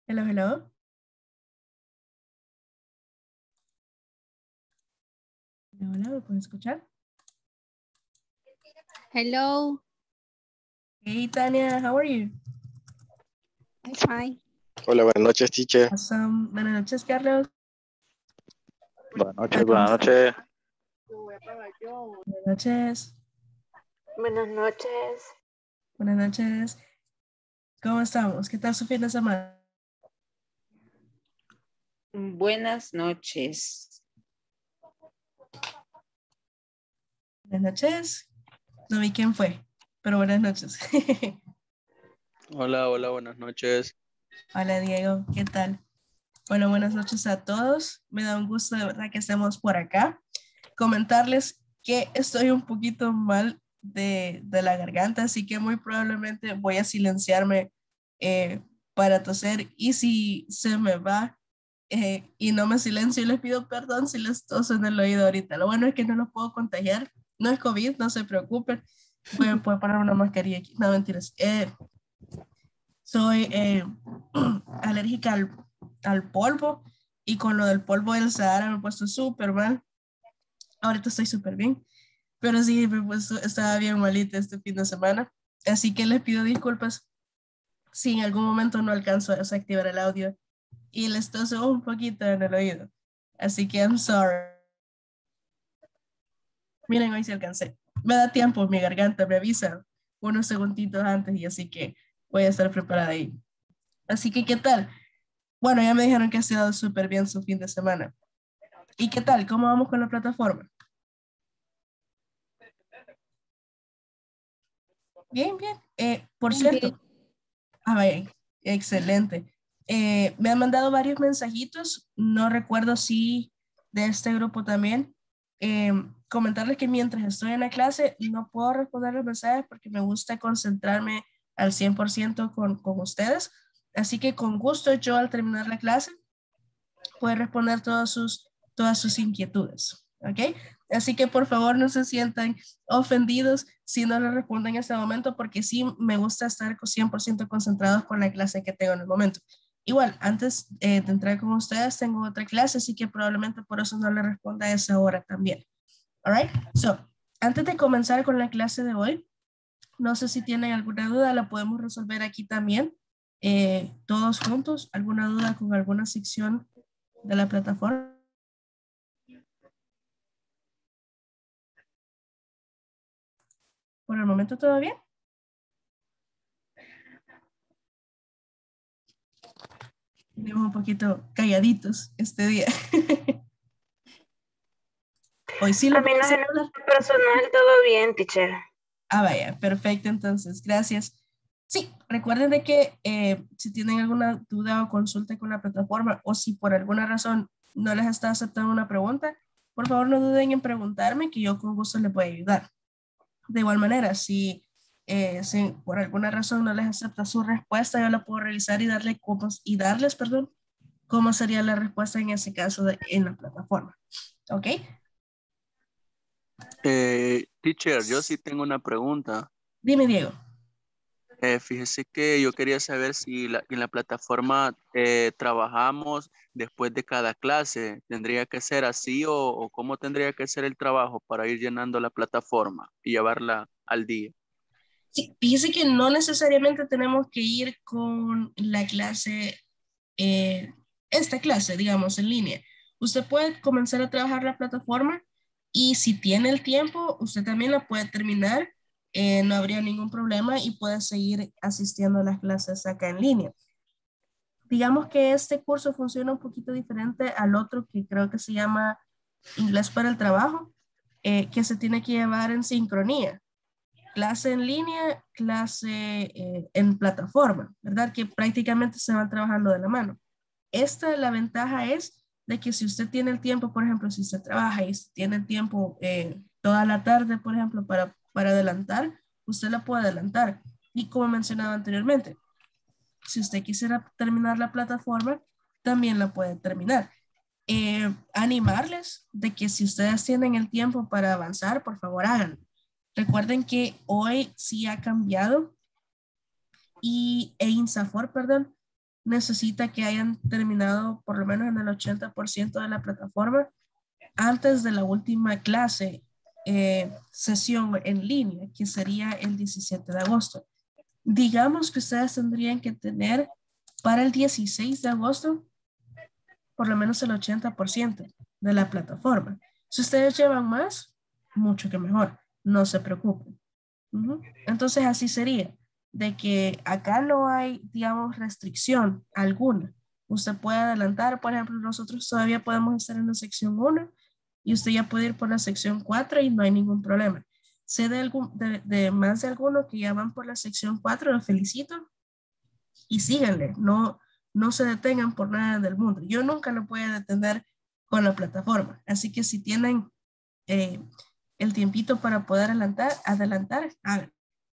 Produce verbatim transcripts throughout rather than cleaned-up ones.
Hello, hello. Hola, hola, ¿me pueden escuchar? Hello, Hey, Tania, how are you? I'm fine. Hola, buenas noches, teacher. Awesome. Buenas noches, Carlos. Buenas Ah, noches, ¿cómo buenas estás? noches. Buenas noches. Buenas noches. Buenas noches. ¿Cómo estamos? ¿Qué tal su fin de semana? Buenas noches. Buenas noches. No vi quién fue, pero buenas noches. Hola, hola, buenas noches. Hola, Diego. ¿Qué tal? Bueno, buenas noches a todos. Me da un gusto de verdad que estemos por acá. Comentarles que estoy un poquito mal de, de la garganta, así que muy probablemente voy a silenciarme eh, para toser. Y si se me va eh, y no me silencio, les pido perdón si les toso en el oído ahorita. Lo bueno es que no los puedo contagiar. No es COVID, no se preocupen. Voy a poder poner una mascarilla aquí. No, mentiras. Eh, soy eh, alérgica al, al polvo y con lo del polvo del Sahara me he puesto súper mal. Ahorita estoy súper bien, pero sí, me he puesto- estaba bien malita este fin de semana. Así que les pido disculpas si en algún momento no alcanzo a desactivar el audio y les toso un poquito en el oído. Así que I'm sorry. Miren, hoy sí alcancé. Me da tiempo, mi garganta me avisa unos segunditos antes y así que voy a estar preparada ahí. Así que, ¿qué tal? Bueno, ya me dijeron que ha sido súper bien su fin de semana. ¿Y qué tal? ¿Cómo vamos con la plataforma? Bien, bien. Eh, por Bien, bien. cierto, ah, vaya, excelente. Eh, me han mandado varios mensajitos, no recuerdo si de este grupo también. Eh, comentarles que mientras estoy en la clase no puedo responder los mensajes porque me gusta concentrarme al cien por ciento con, con ustedes. Así que con gusto yo al terminar la clase puedo responder todas sus, todas sus inquietudes. ¿Ok? Así que por favor no se sientan ofendidos si no les respondo en este momento, porque sí me gusta estar cien por ciento concentrados con la clase que tengo en el momento. Igual, antes eh, de entrar con ustedes, tengo otra clase, así que probablemente por eso no le responda a esa hora también. All right? So, antes de comenzar con la clase de hoy, no sé si tienen alguna duda, la podemos resolver aquí también, eh, todos juntos. ¿Alguna duda con alguna sección de la plataforma? Por el momento todo bien. Venimos un poquito calladitos este día. Hoy sí A lo mí puedo no hacer en hablar. lo personal todo bien, teacher. Ah, vaya, perfecto, entonces, gracias. Sí, recuerden de que eh, si tienen alguna duda o consulta con la plataforma o si por alguna razón no les está aceptando una pregunta, por favor no duden en preguntarme que yo con gusto les voy a ayudar. De igual manera, si, eh, si por alguna razón no les acepta su respuesta, yo la puedo revisar y, darle cómo, y darles, perdón, cómo sería la respuesta en ese caso de, en la plataforma. ¿Ok? Eh, teacher, yo sí tengo una pregunta. Dime, Diego. Eh, fíjese que yo quería saber si la- en la plataforma eh, trabajamos después de cada clase. ¿Tendría que ser así o, o cómo tendría que ser el trabajo para ir llenando la plataforma y llevarla al día? Sí, fíjese que no necesariamente tenemos que ir con la clase, eh, esta clase, digamos, en línea. Usted puede comenzar a trabajar la plataforma y si tiene el tiempo, usted también la puede terminar. Eh, no habría ningún problema y puede seguir asistiendo a las clases acá en línea. Digamos que este curso funciona un poquito diferente al otro que creo que se llama Inglés para el Trabajo, eh, que se tiene que llevar en sincronía. Clase en línea, clase eh, en plataforma, ¿verdad? Que prácticamente se van trabajando de la mano. Esta, la ventaja es de que si usted tiene el tiempo, por ejemplo, si usted trabaja y tiene el tiempo eh, toda la tarde, por ejemplo, para, para adelantar, usted la puede adelantar. Y como mencionaba anteriormente, si usted quisiera terminar la plataforma, también la puede terminar. Eh, animarles de que si ustedes tienen el tiempo para avanzar, por favor háganlo. Recuerden que hoy sí ha cambiado y e INSAFOR, perdón, necesita que hayan terminado por lo menos en el ochenta por ciento de la plataforma antes de la última clase, eh, sesión en línea, que sería el diecisiete de agosto. Digamos que ustedes tendrían que tener para el dieciséis de agosto por lo menos el ochenta por ciento de la plataforma. Si ustedes llevan más, mucho que mejor, no se preocupen. Uh-huh. Entonces así sería, de que acá no hay, digamos, restricción alguna. Usted puede adelantar, por ejemplo, nosotros todavía podemos estar en la sección uno y usted ya puede ir por la sección cuatro y no hay ningún problema. Sé de, algún, de, de más de algunos que ya van por la sección cuatro, los felicito y síganle, no, no se detengan por nada del mundo. Yo nunca lo voy a detener con la plataforma, así que si tienen eh, el tiempito para poder adelantar, adelantar, hagan.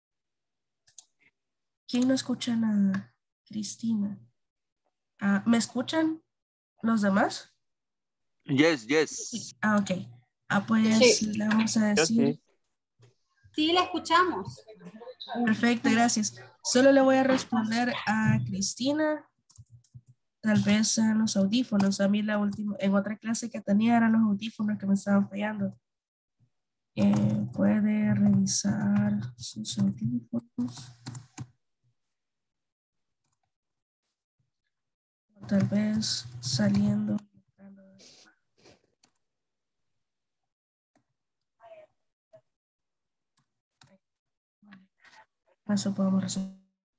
¿Quién no escucha a Cristina? Uh, ¿Me escuchan los demás? Yes, yes. Ah, ok. Ah, pues Sí. le vamos a decir. Sí. Sí, la escuchamos. Perfecto, gracias. Solo le voy a responder a Cristina. Tal vez en los audífonos. A mí la última, en otra clase que tenía eran los audífonos que me estaban fallando. Eh, puede revisar sus audífonos. Tal vez saliendo. Eso podemos resolver.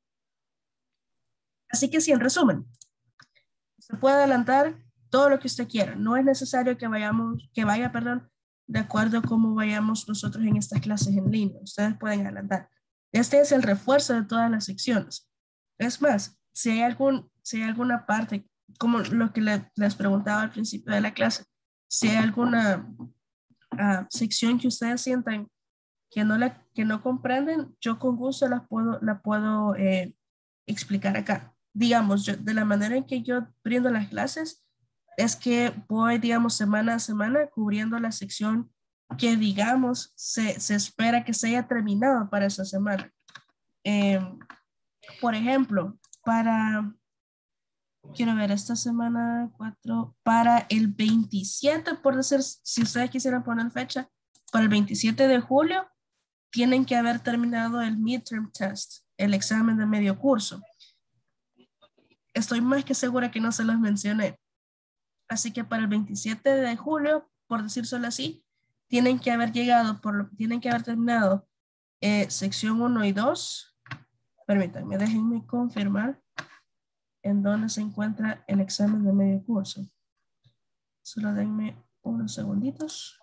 Así que sí, en resumen, se puede adelantar todo lo que usted quiera. No es necesario que vayamos, que vaya, perdón, de acuerdo a cómo vayamos nosotros en estas clases en línea. Ustedes pueden adelantar. Este es el refuerzo de todas las secciones. Es más, si hay, algún, si hay alguna parte, como lo que le, les preguntaba al principio de la clase, si hay alguna uh, sección que ustedes sientan que no, la, que no comprenden, yo con gusto la puedo, la puedo eh, explicar acá. Digamos, yo, de la manera en que yo brindo las clases, es que voy, digamos, semana a semana cubriendo la sección que, digamos, se, se espera que se haya terminado para esa semana. Eh, por ejemplo, para, quiero ver, esta semana cuatro, para el veintisiete, por decir, si ustedes quisieran poner fecha, para el veintisiete de julio, tienen que haber terminado el midterm test, el examen de medio curso. Estoy más que segura que no se los mencioné. Así que para el veintisiete de julio, por decir solo así, tienen que haber llegado, por, tienen que haber terminado eh, sección uno y dos. Permítanme, déjenme confirmar en dónde se encuentra el examen de medio curso. Solo denme unos segunditos.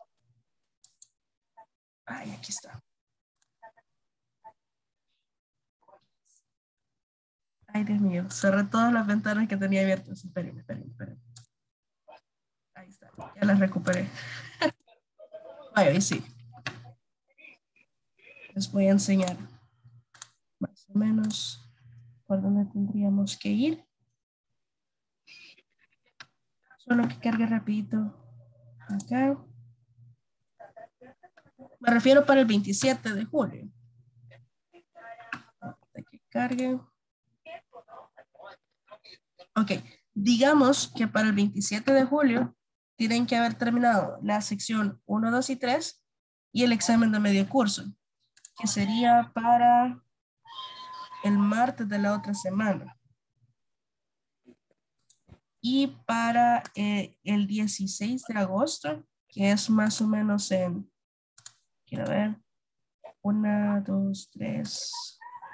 Ay, aquí está. Ay, Dios mío, cerré todas las ventanas que tenía abiertas. Espérenme, espérenme, espérenme. Ahí está, ya las recuperé. Vaya, ahí sí. Les voy a enseñar más o menos por dónde tendríamos que ir. Solo que cargue rapidito acá. Me refiero para el veintisiete de julio. De que cargue. Ok, digamos que para el veintisiete de julio tienen que haber terminado la sección uno, dos y tres y el examen de medio curso, que sería para el martes de la otra semana. Y para eh, el dieciséis de agosto, que es más o menos en, quiero ver, una, dos, tres,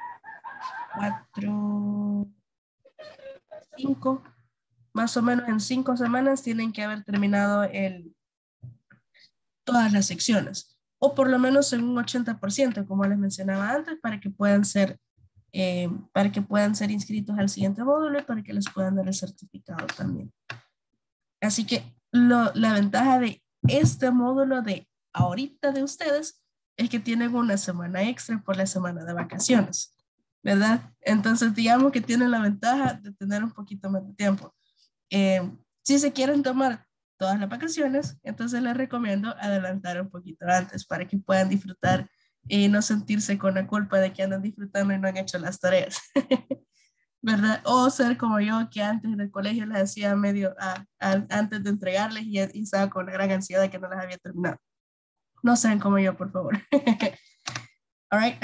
cuatro, cinco, más o menos en cinco semanas tienen que haber terminado el, todas las secciones, o por lo menos en un ochenta por ciento, como les mencionaba antes, para que puedan ser, eh, para que puedan ser inscritos al siguiente módulo y para que les puedan dar el certificado también. Así que lo, la ventaja de este módulo de ahorita de ustedes es que tienen una semana extra por la semana de vacaciones, ¿verdad? Entonces digamos que tienen la ventaja de tener un poquito más de tiempo. Eh, si se quieren tomar todas las vacaciones, entonces les recomiendo adelantar un poquito antes para que puedan disfrutar y no sentirse con la culpa de que andan disfrutando y no han hecho las tareas. ¿verdad? O ser como yo, que antes en el colegio les hacía medio, a- a- antes de entregarles y, y estaba con una gran ansiedad de que no las había terminado. No sean como yo, por favor. All right.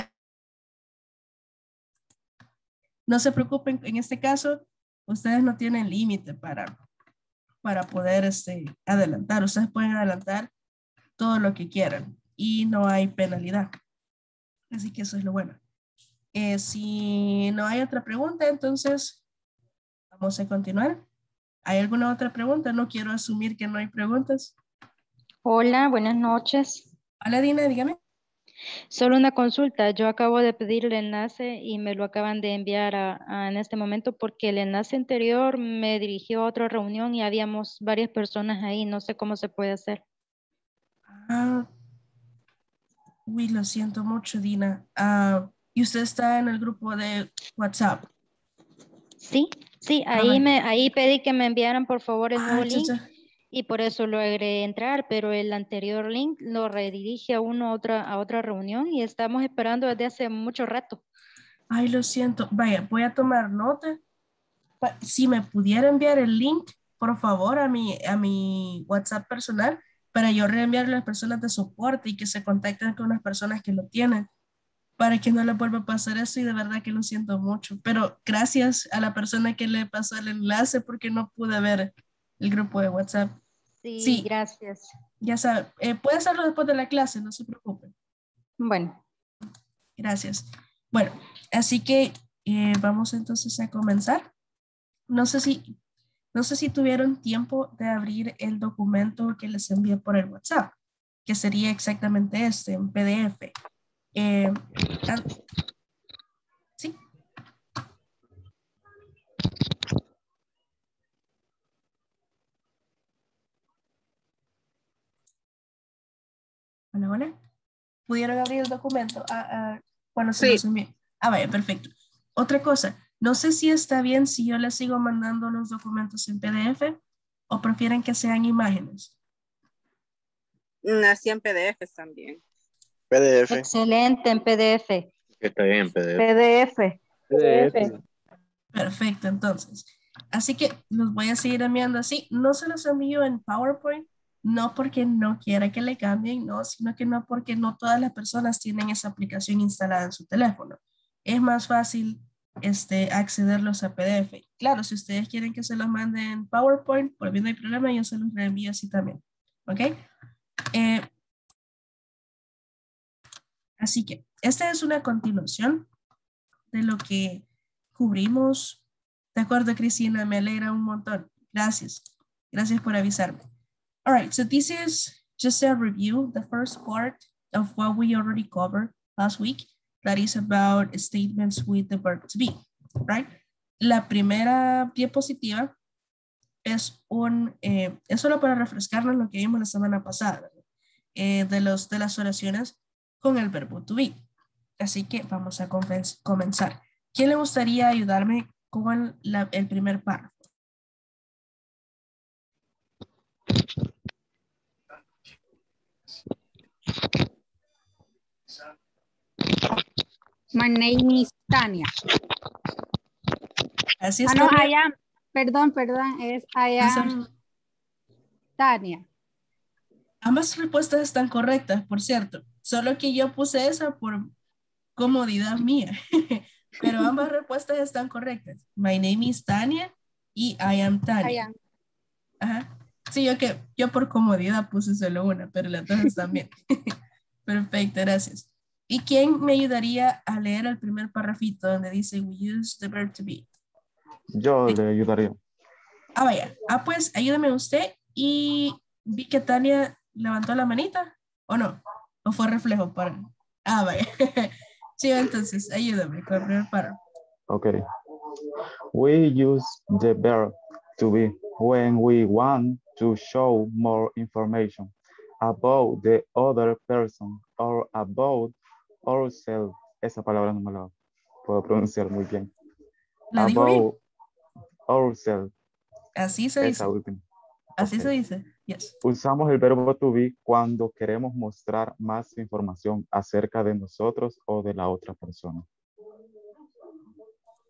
No se preocupen, en este caso, ustedes no tienen límite para, para poder este, adelantar. Ustedes pueden adelantar todo lo que quieran y no hay penalidad. Así que eso es lo bueno. Eh, si no hay otra pregunta, entonces vamos a continuar. ¿Hay alguna otra pregunta? No quiero asumir que no hay preguntas. Hola, buenas noches. Hola, Dina, dígame. Solo una consulta. Yo acabo de pedir el enlace y me lo acaban de enviar a- a- en este momento porque el enlace anterior me dirigió a otra reunión y habíamos varias personas ahí. No sé cómo se puede hacer. Ah, uy, lo siento mucho, Dina. Ah, ¿y usted está en el grupo de WhatsApp? Sí, sí, Ah, ahí vale. me, ahí pedí que me enviaran por favor el Ah, nuevo link chucha. y por eso logré entrar, pero el anterior link lo redirige a uno a otra, a otra reunión y estamos esperando desde hace mucho rato. Ay, lo siento. Vaya, voy a tomar nota. Pa- Si me pudiera enviar el link, por favor, a mi, a mi WhatsApp personal para yo reenviarle a las personas de soporte y que se contacten con las personas que lo tienen, para que no le vuelva a pasar eso y de verdad que lo siento mucho. Pero gracias a la persona que le pasó el enlace porque no pude ver el grupo de WhatsApp. Sí, Sí, gracias. ya sabe, eh, puede hacerlo después de la clase, no se preocupe. Bueno. Gracias. Bueno, así que eh, vamos entonces a comenzar. No sé si, no sé si tuvieron tiempo de abrir el documento que les envié por el WhatsApp, que sería exactamente este, en P D F. Eh, ah, sí. Hola, hola. ¿Pudieron abrir el documento ah, ah, cuando se Sí. los envié? Ah, vaya, perfecto. Otra cosa, no sé si está bien si yo les sigo mandando los documentos en P D F o prefieren que sean imágenes. Así en P D F también. P D F. Excelente en P D F. Está bien, P D F. P D F. P D F. Perfecto, entonces. Así que los voy a seguir enviando así. No se los envío en PowerPoint, no porque no quiera que le cambien, no, sino que no porque no todas las personas tienen esa aplicación instalada en su teléfono. Es más fácil este, accederlos a P D F. Claro, si ustedes quieren que se los mande en PowerPoint, por bien no hay problema, yo se los reenvío así también. ¿Ok? Eh, así que esta es una continuación de lo que cubrimos. De acuerdo, Cristina, me alegra un montón. Gracias. Gracias por avisarme. All right, so this is just a review, the first part of what we already covered last week, that is about statements with the verb to be, right? La primera diapositiva es un, eh, es solo para refrescarnos lo que vimos la semana pasada, eh, de, los, de las oraciones con el verbo to be. Así que vamos a comenzar. ¿Quién le gustaría ayudarme con la, el primer párrafo? My name is Tania. Así es, Ah, no, Tania. I am. Perdón, perdón, es I am Tania. Ambas respuestas están correctas, por cierto. Solo que yo puse esa por comodidad mía. Pero ambas respuestas están correctas. My name is Tania y I am Tania. I am. Ajá. Sí, yo que yo por comodidad puse solo una, pero las dos están bien. Perfecto, gracias. ¿Y quién me ayudaría a leer el primer parrafito donde dice we use the verb to be? Yo Sí. le ayudaría. Ah, vaya. Ah, pues ayúdame usted. Y vi que Tania levantó la manita, ¿o no? ¿O fue reflejo para? Ah, vaya. Sí, entonces ayúdame con el primer párrafo. Okay. We use the verb to be when we want to show more information about the other person or about ourselves. Esa palabra no me la puedo pronunciar muy bien. ¿La dijo bien? About ourselves. Así se dice. Esa última. Así Ok. se dice. Yes. Usamos el verbo to be cuando queremos mostrar más información acerca de nosotros o de la otra persona.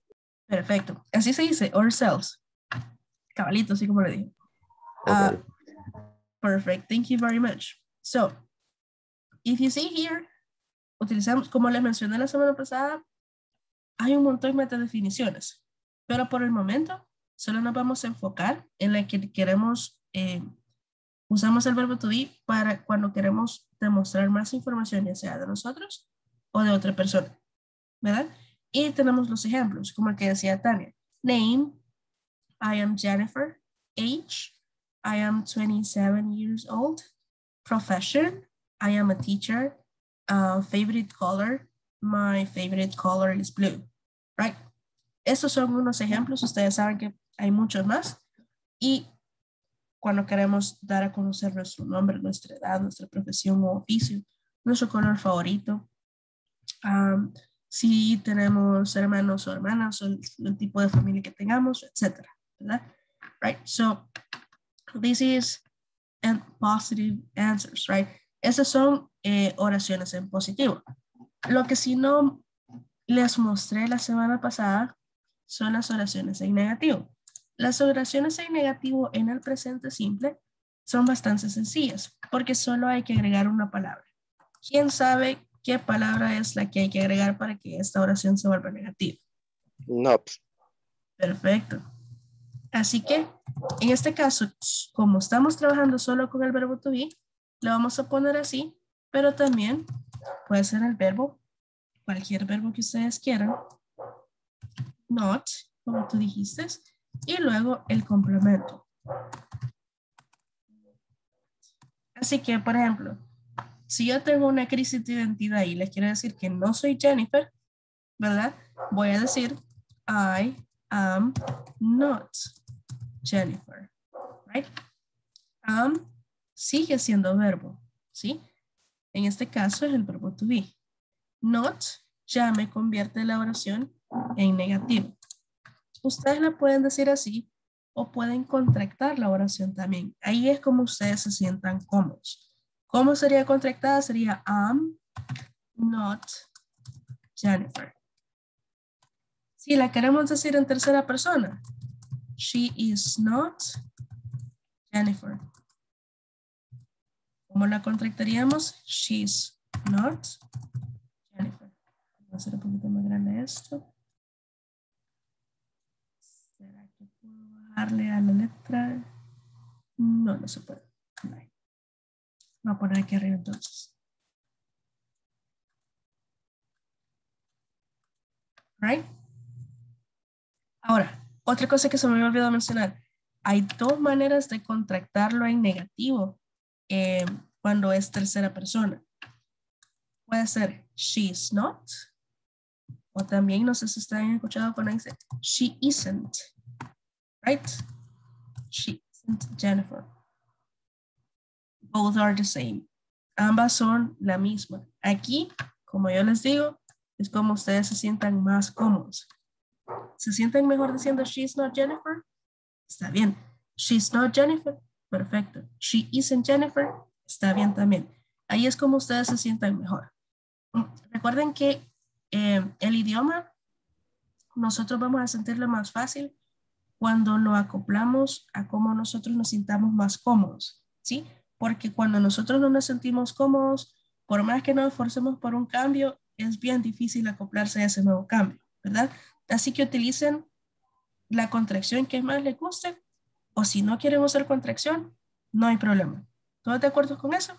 Perfecto. Así se dice, ourselves. Cabalito, así como le dije. Okay. Uh, perfect. Thank you very much. So, if you see here, utilizamos, como les mencioné la semana pasada, hay un montón de definiciones, pero por el momento solo nos vamos a enfocar en la que queremos, eh, usamos el verbo to be para cuando queremos demostrar más información, ya sea de nosotros o de otra persona, ¿verdad? Y tenemos los ejemplos, como el que decía Tania. Name, I am Jennifer. Age, I am twenty-seven years old. Profession, I am a teacher. Uh, favorite color, my favorite color is blue. Right? Estos son unos ejemplos. Ustedes saben que hay muchos más. Y cuando queremos dar a conocer nuestro nombre, nuestra edad, nuestra profesión o oficio, nuestro color favorito, um, si tenemos hermanos o hermanas, o el, el tipo de familia que tengamos, etcétera, ¿verdad? Right? So, this is and positive answers, right? Esas son eh, oraciones en positivo. Lo que si no les mostré la semana pasada son las oraciones en negativo. Las oraciones en negativo en el presente simple son bastante sencillas porque solo hay que agregar una palabra. ¿Quién sabe qué palabra es la que hay que agregar para que esta oración se vuelva negativa? Not. Perfecto. Así que, en este caso, como estamos trabajando solo con el verbo to be, lo vamos a poner así, pero también puede ser el verbo, cualquier verbo que ustedes quieran, not, como tú dijiste, y luego el complemento. Así que, por ejemplo, si yo tengo una crisis de identidad y les quiero decir que no soy Jennifer, ¿verdad? Voy a decir, I am not Jennifer, right? Am sigue siendo verbo, ¿sí? En este caso es el verbo to be. Not ya me convierte la oración en negativo. Ustedes la pueden decir así o pueden contractar la oración también. Ahí es como ustedes se sientan cómodos. ¿Cómo sería contractada? Sería am not Jennifer. Si la queremos decir en tercera persona, she is not Jennifer. ¿Cómo la contractaríamos? She's not Jennifer. Voy a hacer un poquito más grande esto. ¿Será que puedo bajarle a la letra? No, no se puede. No. Voy a poner aquí arriba entonces. Right? Ahora, otra cosa que se me había olvidado mencionar. Hay dos maneras de contractarlo en negativo eh, cuando es tercera persona. Puede ser she's not. O también, no sé si ustedes escuchado cuando dice she isn't. Right? She isn't Jennifer. Both are the same. Ambas son la misma. Aquí, como yo les digo, es como ustedes se sientan más cómodos. ¿Se sienten mejor diciendo she's not Jennifer? Está bien. She's not Jennifer. Perfecto. She isn't Jennifer. Está bien también. Ahí es como ustedes se sientan mejor. Recuerden que eh, el idioma nosotros vamos a sentirlo más fácil cuando lo acoplamos a cómo nosotros nos sintamos más cómodos, ¿sí? Porque cuando nosotros no nos sentimos cómodos, por más que nos esforcemos por un cambio, es bien difícil acoplarse a ese nuevo cambio, ¿verdad? Así que utilicen la contracción que más les guste, o si no quieren usar contracción, no hay problema. ¿Todos de acuerdo con eso?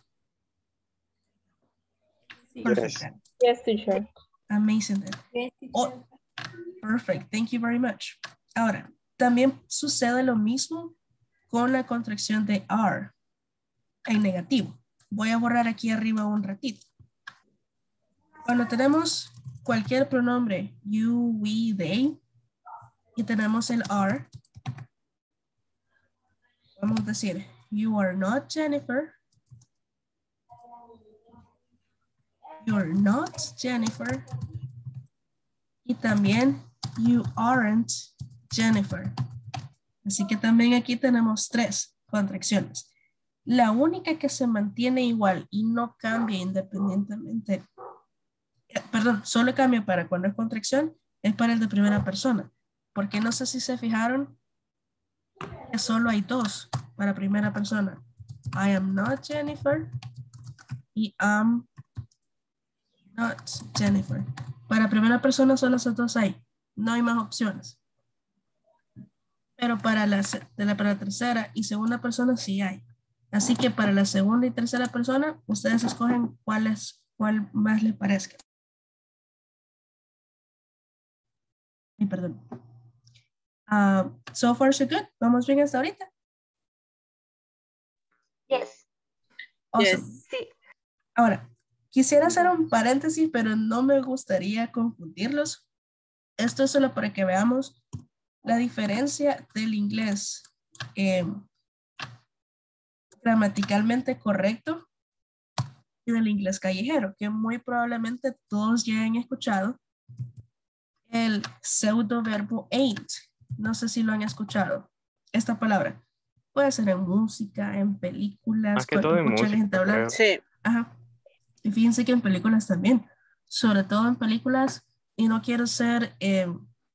Yes. Perfect. Yes, teacher. Amazing. Yes, teacher. Oh, perfect. Thank you very much. Ahora, también sucede lo mismo con la contracción de are en negativo. Voy a borrar aquí arriba un ratito. Cuando tenemos cualquier pronombre, you, we, they, y tenemos el are, vamos a decir, you are not Jennifer. You're not Jennifer. Y también, you aren't Jennifer. Así que también aquí tenemos tres contracciones. La única que se mantiene igual y no cambia independientemente, eh, perdón, solo cambia para cuando es contracción, es para el de primera persona. porque no sé si se fijaron que solo hay dos para primera persona. I am not Jennifer y am not Jennifer. Para primera persona solo esos dos hay. No hay más opciones. Pero para la, de la, para la tercera y segunda persona sí hay. Así que para la segunda y tercera persona, ustedes escogen cuál, es, cuál más les parezca. Ay, perdón. Uh, so far so good. ¿Vamos bien hasta ahorita? Yes. Awesome. Yes. Sí. Ahora, quisiera hacer un paréntesis, pero no me gustaría confundirlos. Esto es solo para que veamos la diferencia del inglés eh, gramaticalmente correcto y del inglés callejero, que muy probablemente todos ya han escuchado el pseudo verbo ain't. No sé si lo han escuchado. Esta palabra puede ser en música, en películas. Más que todo en música, música, gente hablar. Sí. Ajá. Y fíjense que en películas también, sobre todo en películas, y no quiero ser eh,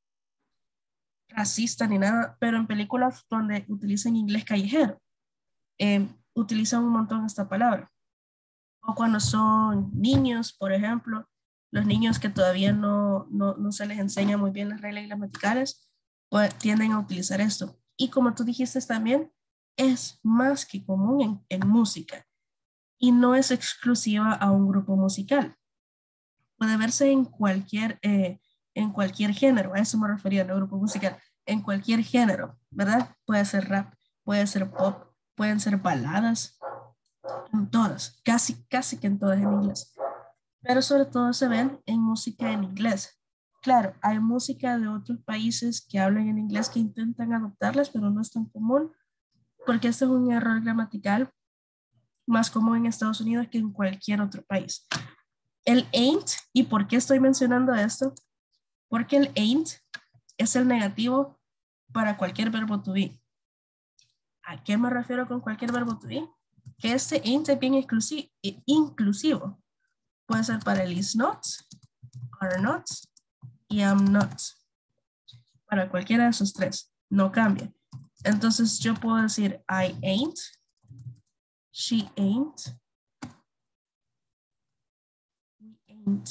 racista ni nada, pero en películas donde utilizan inglés callejero, eh, utilizan un montón esta palabra. O cuando son niños, por ejemplo, los niños que todavía no, no, no se les enseña muy bien las reglas gramaticales, pues tienden a utilizar esto. Y como tú dijiste también, es más que común en, en música y no es exclusiva a un grupo musical. Puede verse en cualquier, eh, en cualquier género, a eso me refería en el grupo musical, en cualquier género, ¿verdad? Puede ser rap, puede ser pop, pueden ser baladas, en todas, casi, casi que en todas en inglés. Pero sobre todo se ven en música en inglés. Claro, hay música de otros países que hablan en inglés que intentan adoptarlas, pero no es tan común, porque este es un error gramatical más común en Estados Unidos que en cualquier otro país. El ain't, ¿y por qué estoy mencionando esto? Porque el ain't es el negativo para cualquier verbo to be. ¿A qué me refiero con cualquier verbo to be? Que este ain't es bien exclusivo, inclusivo. Puede ser para el is not, are not y am not. Para cualquiera de esos tres, no cambia. Entonces yo puedo decir I ain't, she ain't, we ain't.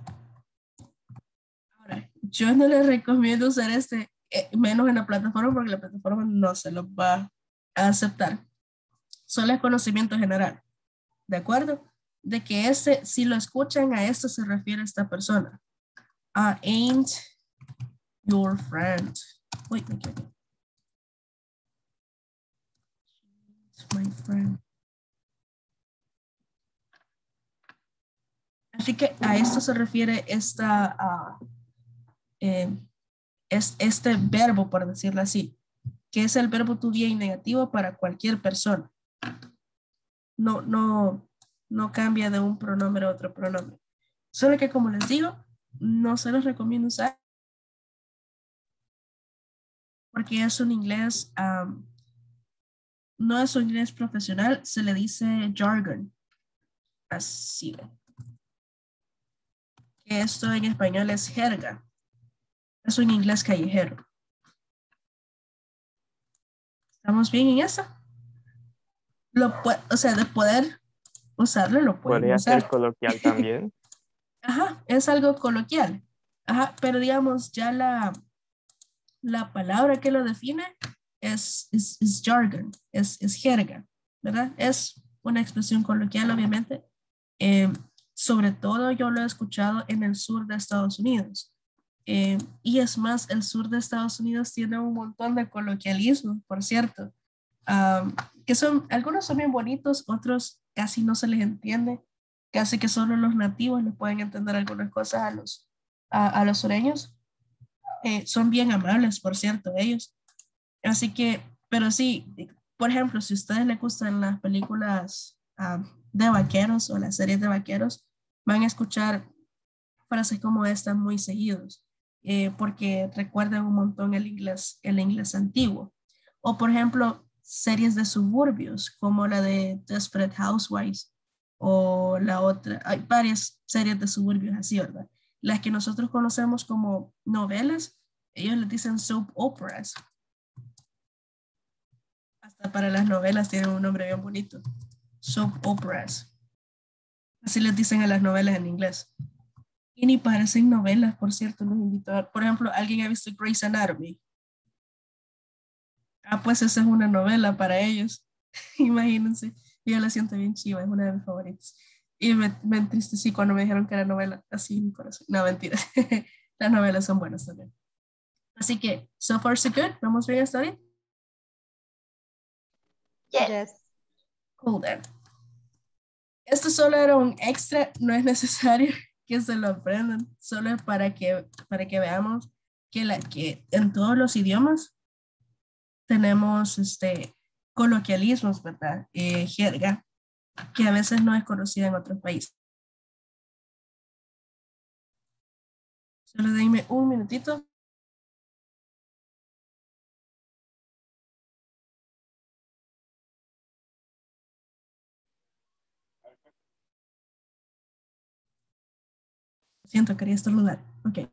Ahora, yo no les recomiendo usar este, eh, menos en la plataforma, porque la plataforma no se los va a aceptar. Solo es conocimiento general, ¿de acuerdo? De que este, si lo escuchan, a esto se refiere esta persona. I ain't your friend. Uy, me equivoqué. My friend. Así que a esto se refiere esta, uh, eh, es, este verbo, por decirlo así, que es el verbo to be en negativo para cualquier persona. No, no, no cambia de un pronombre a otro pronombre. Solo que, como les digo, no se los recomiendo usar porque es un inglés, um, no es un inglés profesional, se le dice jargon. Así de. Esto en español es jerga. Es un inglés callejero. ¿Estamos bien en eso? Lo o sea, de poder usarlo, lo pueden ¿Podría usar. ser coloquial también? Ajá, es algo coloquial. Ajá, pero digamos, ya la, la palabra que lo define es, es, es jargon, es, es jerga, ¿verdad? Es una expresión coloquial, obviamente. Eh, sobre todo yo lo he escuchado en el sur de Estados Unidos. Eh, y es más, el sur de Estados Unidos tiene un montón de coloquialismos, por cierto, um, que son, algunos son bien bonitos, otros casi no se les entiende, casi que solo los nativos les pueden entender algunas cosas a los, a, a los sureños. Eh, son bien amables, por cierto, ellos. Así que, pero sí, por ejemplo, si a ustedes les gustan las películas um, de vaqueros o las series de vaqueros, van a escuchar frases como esta muy seguidos, eh, porque recuerdan un montón el inglés, el inglés antiguo. O por ejemplo, series de suburbios, como la de Desperate Housewives, o la otra, hay varias series de suburbios así, ¿verdad? Las que nosotros conocemos como novelas, Ellos les dicen soap operas. Hasta para las novelas tienen un nombre bien bonito. Soap operas. Así les dicen a las novelas en inglés. Y ni parecen novelas, por cierto, los invito a ver. Por ejemplo, ¿alguien ha visto Grey's Anatomy? Ah, pues esa es una novela para ellos. Imagínense. Yo la siento bien chiva, es una de mis favoritas. Y me, me entristecí cuando me dijeron que era novela. Así mi corazón. No, mentira. Las novelas son buenas también. Así que, so far so good. ¿Vamos bien hasta ahorita? Yes. Cool then. Esto solo era un extra, no es necesario que se lo aprendan, solo es para que, para que veamos que, la, que en todos los idiomas tenemos este, coloquialismos, ¿verdad? Eh, jerga, que a veces no es conocida en otros países. Solo denme un minutito. Siento, quería estornudar. Ok.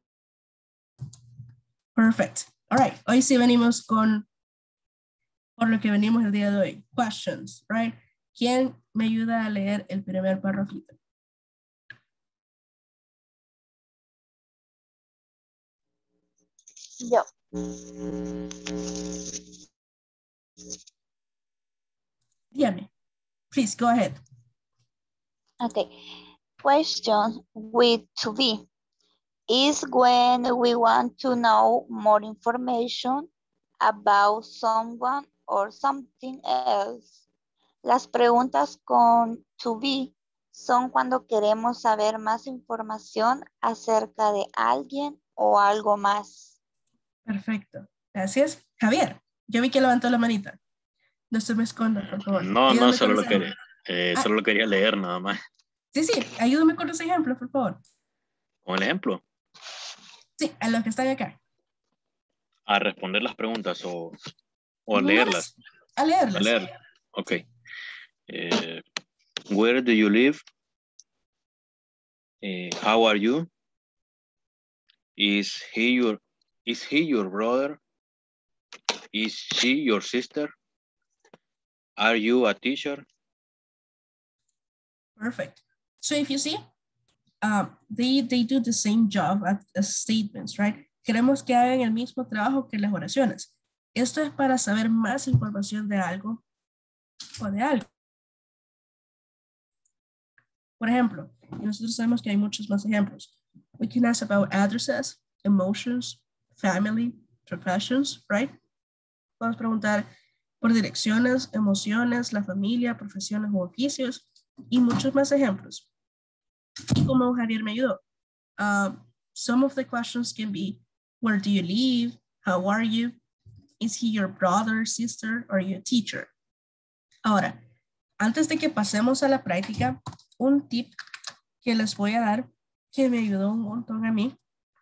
Perfect. All right. Hoy sí venimos con, por lo que venimos el día de hoy. Questions, right? ¿Quién me ayuda a leer el primer párrafito? Yo. Dígame. Please, go ahead. Okay. Question with to be is when we want to know more information about someone or something else. Las preguntas con to be son cuando queremos saber más información acerca de alguien o algo más. Perfecto. Gracias. Javier, yo vi que levantó la manita. No se me esconda, por favor. No, Ayúdame no, solo con lo, ese- quería, eh, Ah. solo lo quería leer nada más. Sí, sí, ayúdame con los ejemplos, por favor. Con el ejemplo, Sí, a los que están acá. a responder las preguntas o, o a No leerlas. es- A leerlas. A leer. Ok. Eh, where do you live? Eh, how are you? Is he your is he your brother? Is she your sister? Are you a teacher? Perfect. So if you see, um, they, they do the same job as, as statements, right? Queremos que hagan el mismo trabajo que las oraciones. Esto es para saber más información de algo o de algo. Por ejemplo, y nosotros sabemos que hay muchos más ejemplos. We can ask about addresses, emotions, family, professions, right? Podemos preguntar por direcciones, emociones, la familia, profesiones o oficios y muchos más ejemplos. Y como Javier me ayudó, um, some of the questions can be, where do you live? How are you? Is he your brother, sister, or your teacher? Ahora, antes de que pasemos a la práctica, un tip que les voy a dar, que me ayudó un montón a mí,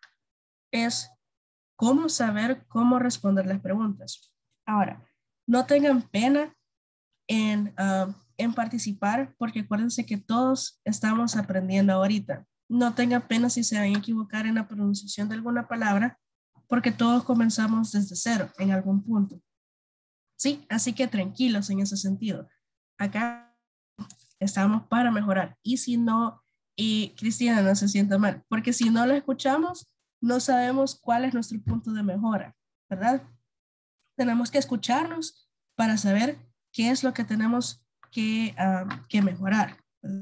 es cómo saber cómo responder las preguntas. Ahora, no tengan pena en, uh, en participar, porque acuérdense que todos estamos aprendiendo ahorita. No tengan pena si se van a equivocar en la pronunciación de alguna palabra, porque todos comenzamos desde cero en algún punto. Sí, así que tranquilos en ese sentido. Acá estamos para mejorar. Y si no, y Cristina no se sienta mal, porque si no lo escuchamos, no sabemos cuál es nuestro punto de mejora, ¿verdad? Tenemos que escucharnos para saber qué es lo que tenemos que, um, que mejorar.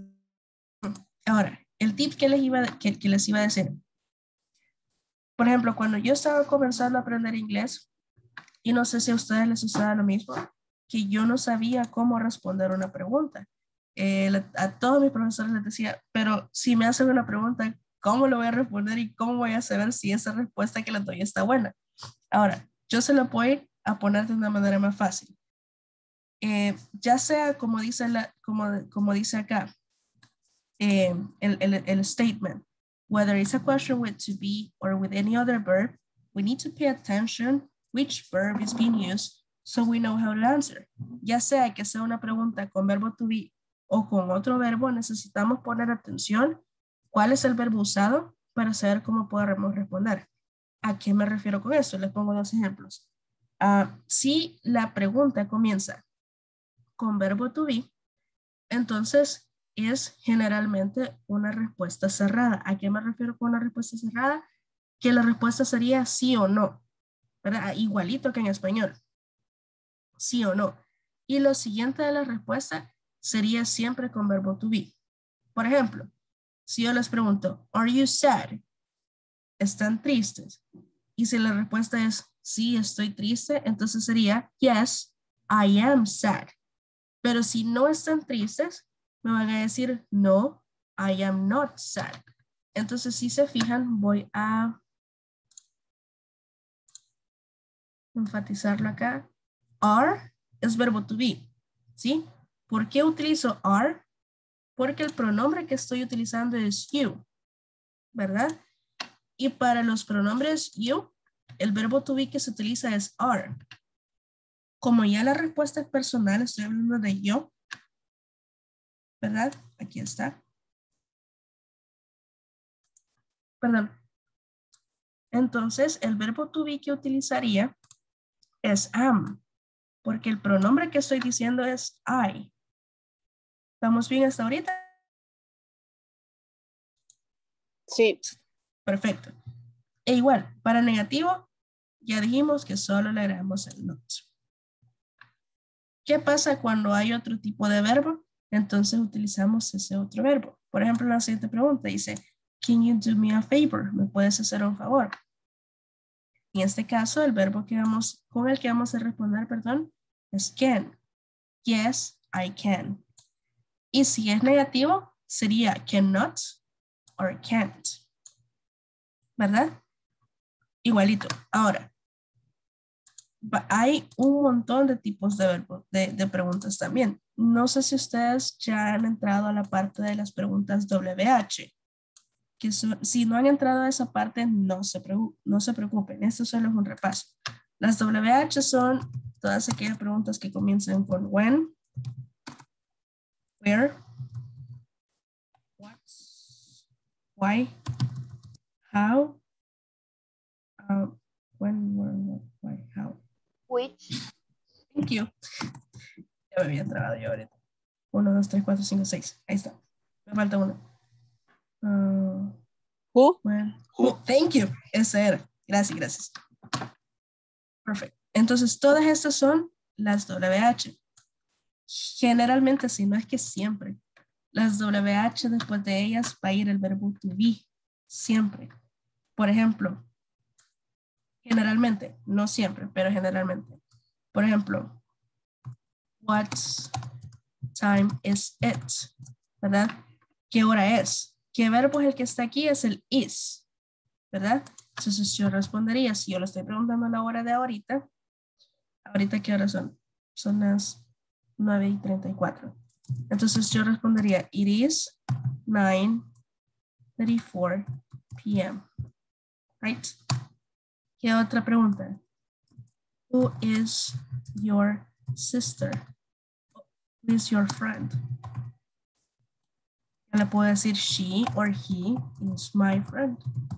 Ahora, el tip que les, iba, que, que les iba a decir. Por ejemplo, cuando yo estaba comenzando a aprender inglés, y no sé si a ustedes les sucede lo mismo, que yo no sabía cómo responder una pregunta. Eh, a todos mis profesores les decía, pero si me hacen una pregunta, ¿cómo lo voy a responder y cómo voy a saber si esa respuesta que les doy está buena? Ahora, yo se lo voy a poner de una manera más fácil. Eh, ya sea como dice, la, como, como dice acá, eh, el, el, el statement, whether it's a question with to be or with any other verb, we need to pay attention which verb is being used so we know how to answer. Ya sea que sea una pregunta con verbo to be o con otro verbo, necesitamos poner atención cuál es el verbo usado para saber cómo podemos responder. ¿A qué me refiero con esto? Les pongo dos ejemplos. Uh, si la pregunta comienza con verbo to be, entonces es generalmente una respuesta cerrada. ¿A qué me refiero con una respuesta cerrada? Que la respuesta sería sí o no, ¿verdad? Igualito que en español. Sí o no. Y lo siguiente de la respuesta sería siempre con verbo to be. Por ejemplo, si yo les pregunto, ¿Are you sad? ¿Están tristes? Y si la respuesta es sí, estoy triste, entonces sería yes, I am sad. Pero si no están tristes, me van a decir no, I am not sad. Entonces, si se fijan, voy a enfatizarlo acá. Are es verbo to be, ¿sí? ¿Por qué utilizo are? Porque el pronombre que estoy utilizando es you, ¿verdad? Y para los pronombres you, el verbo to be que se utiliza es are. Como ya la respuesta es personal, estoy hablando de yo, ¿verdad? Aquí está. Perdón. Entonces, el verbo to be que utilizaría es am, porque el pronombre que estoy diciendo es I. ¿Estamos bien hasta ahorita? Sí. Perfecto. E igual, para negativo, ya dijimos que solo le agregamos el not. ¿Qué pasa cuando hay otro tipo de verbo? Entonces utilizamos ese otro verbo. Por ejemplo, la siguiente pregunta dice, can you do me a favor? ¿Me puedes hacer un favor? En este caso, el verbo que vamos, con el que vamos a responder, perdón, es can. Yes, I can. Y si es negativo, sería cannot or can't. ¿Verdad? Igualito. Ahora, hay un montón de tipos de verbos, de, de preguntas también. No sé si ustedes ya han entrado a la parte de las preguntas W H. Que so, si no han entrado a esa parte, no se, no se preocupen. Esto solo es un repaso. Las W H son todas aquellas preguntas que comienzan con when, where, what, why, how, uh, when, where, what, why, how. Which. Thank you. Ya me había trabado yo ahorita. Uno, dos, tres, cuatro, cinco, seis. Ahí está. Me falta uno. Uh, Who? When, who. Thank you. Esa era. Gracias, gracias. Perfecto. Entonces, todas estas son las W H. Generalmente, si no es que siempre, las W H después de ellas va a ir el verbo to be. Siempre. Por ejemplo, generalmente, no siempre, pero generalmente. Por ejemplo, what time is it? ¿Verdad? ¿Qué hora es? ¿Qué verbo es el que está aquí? Es el is. ¿Verdad? Entonces yo respondería, si yo le estoy preguntando la hora de ahorita, ¿ahorita qué hora son? Son las nueve y treinta y cuatro. Entonces yo respondería, it is nine thirty-four p m Right? ¿Qué otra pregunta? Who is your sister? Who is your friend? Yo le puedo decir she or he is my friend.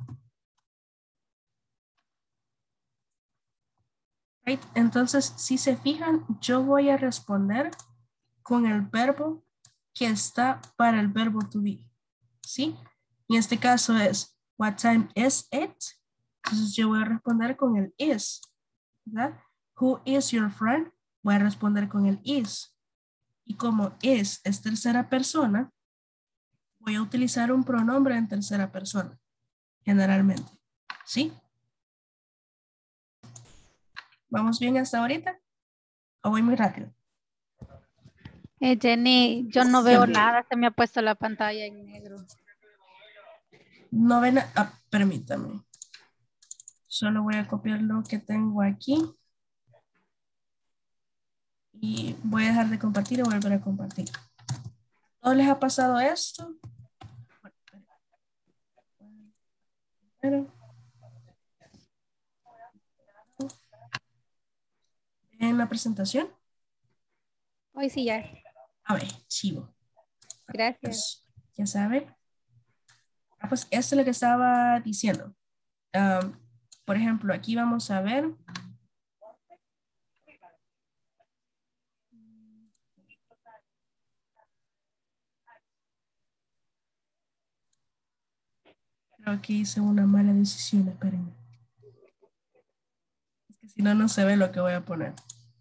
Right? Entonces, si se fijan, yo voy a responder con el verbo que está para el verbo to be. ¿Sí? En este caso es, what time is it? Entonces yo voy a responder con el is. ¿Verdad? Who is your friend? Voy a responder con el is. Y como is es tercera persona, voy a utilizar un pronombre en tercera persona, generalmente. ¿Sí? ¿Vamos bien hasta ahorita? ¿O voy muy rápido? Eh, Jenny, yo no veo nada, se me ha puesto la pantalla en negro. No ven, ah, permítame. Solo voy a copiar lo que tengo aquí. Y voy a dejar de compartir y volver a compartir. ¿No les ha pasado esto? ¿En la presentación? Hoy sí ya. A ver, chivo. Gracias. Pues, ya sabe. Ah, pues esto es lo que estaba diciendo. Um, Por ejemplo, aquí vamos a ver. Creo que hice una mala decisión, espérenme. Es que si no, no se ve lo que voy a poner.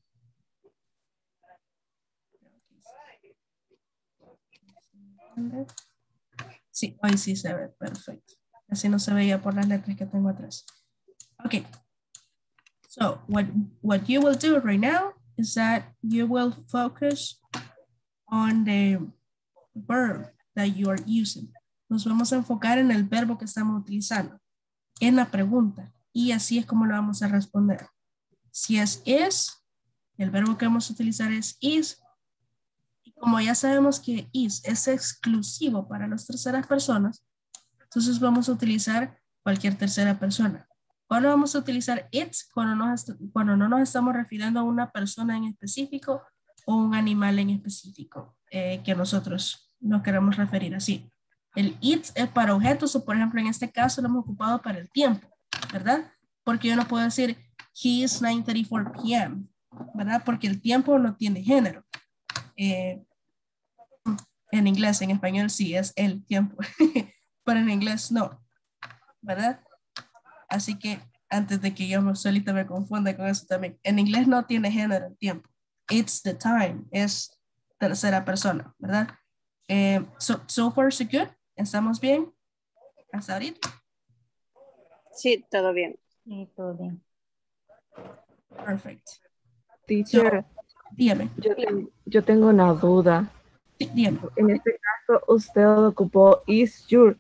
Sí, hoy sí se ve, perfecto. Así no se veía por las letras que tengo atrás. Okay. So what, what you will do right now is that you will focus on the verb that you are using. Nos vamos a enfocar en el verbo que estamos utilizando, en la pregunta, y así es como lo vamos a responder. Si es is, el verbo que vamos a utilizar es is, y como ya sabemos que is es exclusivo para las terceras personas, entonces vamos a utilizar cualquier tercera persona. ¿Cuándo vamos a utilizar it's? Cuando, nos, cuando no nos estamos refiriendo a una persona en específico o un animal en específico eh, que nosotros nos queremos referir así. El it's es para objetos o por ejemplo en este caso lo hemos ocupado para el tiempo, ¿verdad? Porque yo no puedo decir he is nine thirty-four p m, ¿verdad? Porque el tiempo no tiene género. Eh, en inglés, en español sí es el tiempo, pero en inglés no, ¿verdad? Así que antes de que yo solita me confunda con eso también, en inglés no tiene género el tiempo. It's the time, es tercera persona, ¿verdad? Eh, so, so far so good, ¿estamos bien? ¿Hasta ahorita? Sí, todo bien. Sí, todo bien. Perfecto. Teacher, So, dígame. yo, yo tengo una duda. Sí, dígame. En este caso, usted ocupó is your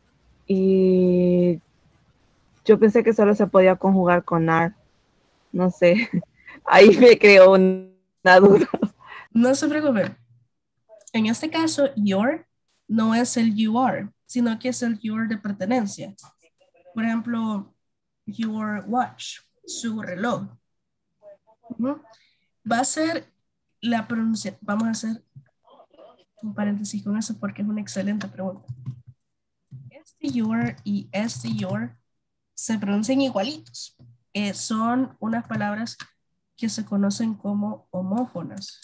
y yo pensé que solo se podía conjugar con are. No sé, ahí me creó una duda. No se preocupe. En este caso, your no es el you are, sino que es el your de pertenencia. Por ejemplo, your watch, su reloj. Uh-huh. Va a ser la pronunciación. Vamos a hacer un paréntesis con eso porque es una excelente pregunta. Este your y este your se pronuncian igualitos. Eh, son unas palabras que se conocen como homófonas.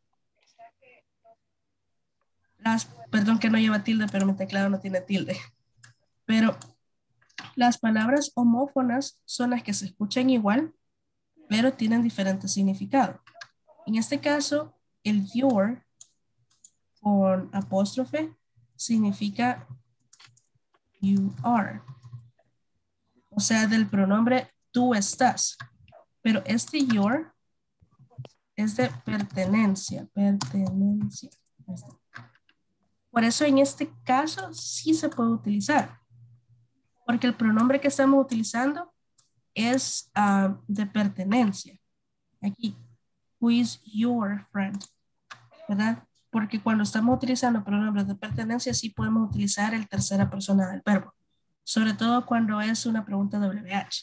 Las, perdón que no lleva tilde, pero mi teclado no tiene tilde. Pero las palabras homófonas son las que se escuchan igual, pero tienen diferente significado. En este caso, el your con apóstrofe significa you are. O sea, del pronombre tú estás. Pero este your es de pertenencia, pertenencia. Por eso en este caso sí se puede utilizar. Porque el pronombre que estamos utilizando es uh, de pertenencia. Aquí, who is your friend, ¿verdad? Porque cuando estamos utilizando pronombres de pertenencia sí podemos utilizar el tercera persona del verbo. Sobre todo cuando es una pregunta W H.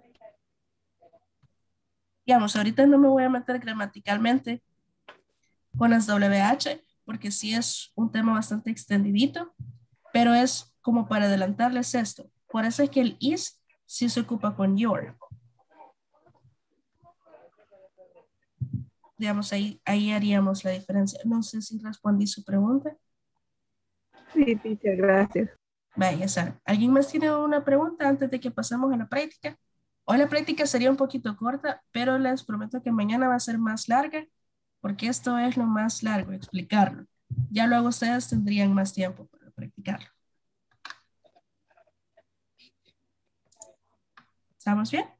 Digamos, ahorita no me voy a meter gramaticalmente con las W H, porque sí es un tema bastante extendidito, pero es como para adelantarles esto. Por eso es que el is sí se ocupa con your. Digamos, ahí, ahí haríamos la diferencia. No sé si respondí su pregunta. Sí, teacher, gracias. Vaya, Sara. ¿Alguien más tiene una pregunta antes de que pasemos a la práctica? Hoy la práctica sería un poquito corta, pero les prometo que mañana va a ser más larga, porque esto es lo más largo, explicarlo. Ya luego ustedes tendrían más tiempo para practicarlo. ¿Estamos bien?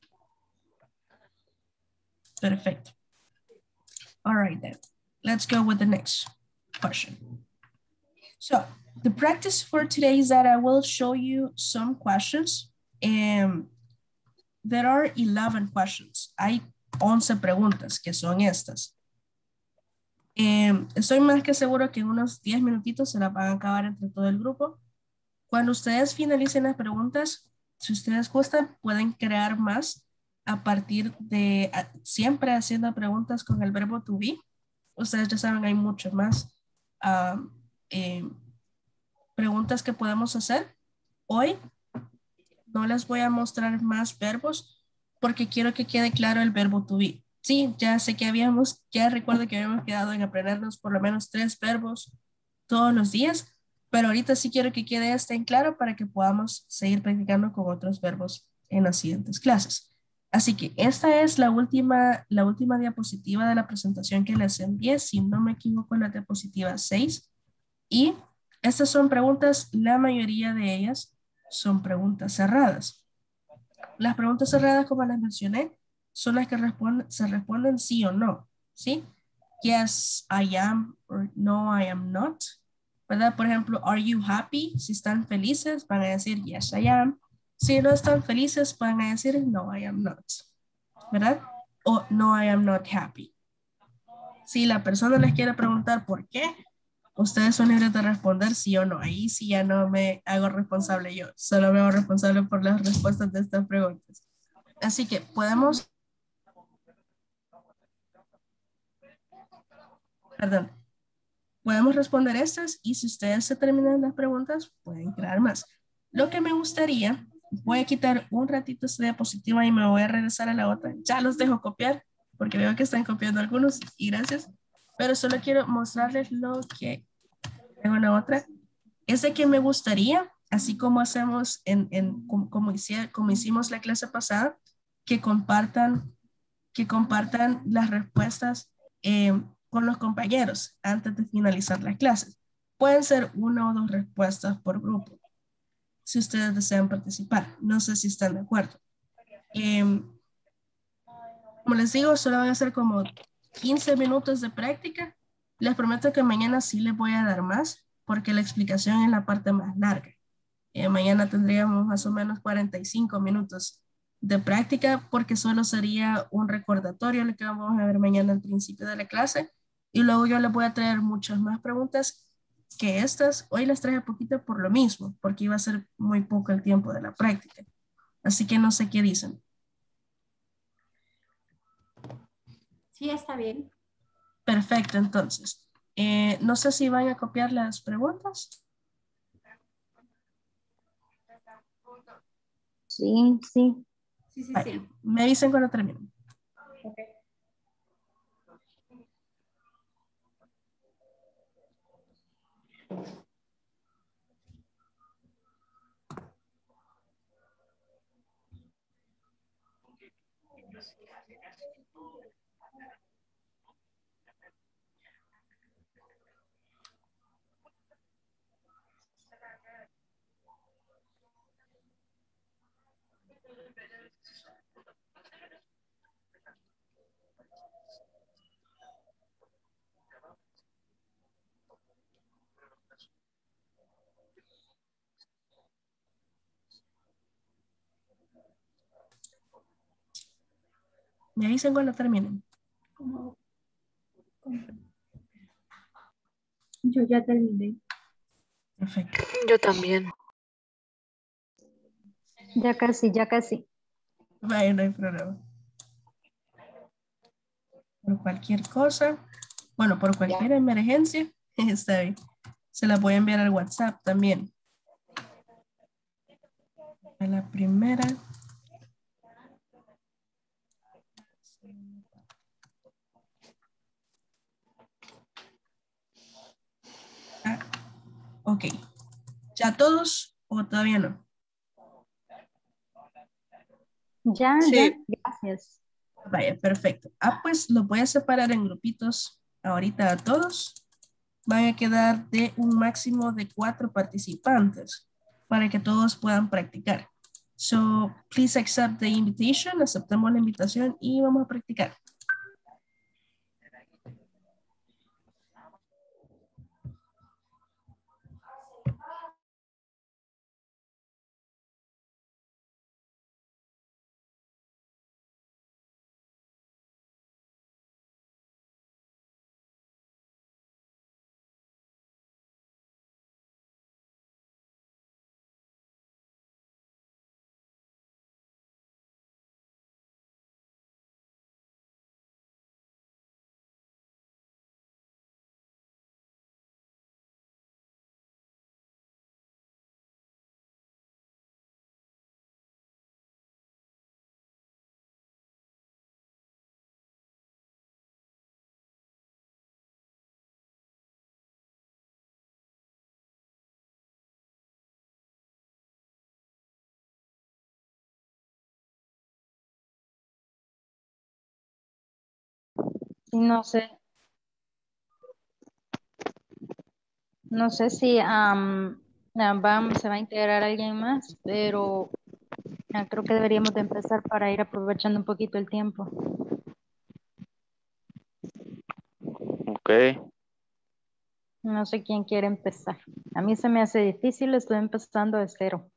Perfecto. All right then. Let's go with the next question. So, the practice for today is that I will show you some questions. And there are eleven questions. Hay once preguntas que son estas. Eh, estoy más que seguro que en unos diez minutitos se las van a acabar entre todo el grupo. Cuando ustedes finalicen las preguntas, si ustedes gustan, pueden crear más a partir de a, siempre haciendo preguntas con el verbo to be. Ustedes ya saben, hay mucho más uh, eh, preguntas que podemos hacer. Hoy no les voy a mostrar más verbos porque quiero que quede claro el verbo to be. Sí, ya sé que habíamos, ya recuerdo que habíamos quedado en aprendernos por lo menos tres verbos todos los días, pero ahorita sí quiero que quede este en claro para que podamos seguir practicando con otros verbos en las siguientes clases. Así que esta es la última, la última diapositiva de la presentación que les envié, si no me equivoco, en la diapositiva seis. Y estas son preguntas, la mayoría de ellas son preguntas cerradas. Las preguntas cerradas, como les mencioné, son las que responden, se responden sí o no, ¿sí? Yes, I am, or no, I am not. ¿Verdad? Por ejemplo, are you happy? Si están felices, van a decir yes, I am. Si no están felices, van a decir no, I am not. ¿Verdad? O no, I am not happy. Si la persona les quiere preguntar por qué, ustedes son libres de responder sí o no. Ahí sí ya no me hago responsable yo. Solo me hago responsable por las respuestas de estas preguntas. Así que podemos... Perdón. Podemos responder estas y si ustedes se terminan las preguntas, pueden crear más. Lo que me gustaría, voy a quitar un ratito esta diapositiva y me voy a regresar a la otra. Ya los dejo copiar porque veo que están copiando algunos y gracias. Pero solo quiero mostrarles lo que tengo en la otra. Es de que me gustaría, así como hacemos en, en como, como, hici- como hicimos la clase pasada, que compartan, que compartan las respuestas eh, con los compañeros antes de finalizar las clases. Pueden ser una o dos respuestas por grupo, si ustedes desean participar. No sé si están de acuerdo. Eh, como les digo, solo van a ser como quince minutos de práctica. Les prometo que mañana sí les voy a dar más, porque la explicación es la parte más larga. Eh, mañana tendríamos más o menos cuarenta y cinco minutos de práctica porque solo sería un recordatorio lo que vamos a ver mañana al principio de la clase y luego yo les voy a traer muchas más preguntas que estas. Hoy les traje poquito por lo mismo, porque iba a ser muy poco el tiempo de la práctica. Así que no sé qué dicen. Sí, está bien. Perfecto, entonces. Eh, no sé si van a copiar las preguntas. Sí, sí. Sí, sí, Vale, sí. me avisen cuando terminen. Ok. Me avisen cuando terminen. ¿Cómo? ¿Cómo? Yo ya terminé. Perfecto. Yo también. Ya casi, ya casi. Vaya, no hay problema. Por cualquier cosa, bueno, por cualquier emergencia, está bien. Se la voy a enviar al WhatsApp también. A la primera. Ah, ok. ¿Ya todos o todavía no? Ya, ya, Sí. gracias. Vaya, perfecto. Ah, pues los voy a separar en grupitos ahorita a todos. Van a quedar de un máximo de cuatro participantes para que todos puedan practicar. So, please accept the invitation. Aceptamos la invitación y vamos a practicar. Y no sé. No sé si am, ah, va- se va a integrar alguien más, pero ah, creo que deberíamos de empezar para ir aprovechando un poquito el tiempo. Ok. No sé quién quiere empezar. A mí se me hace difícil, estoy empezando de cero.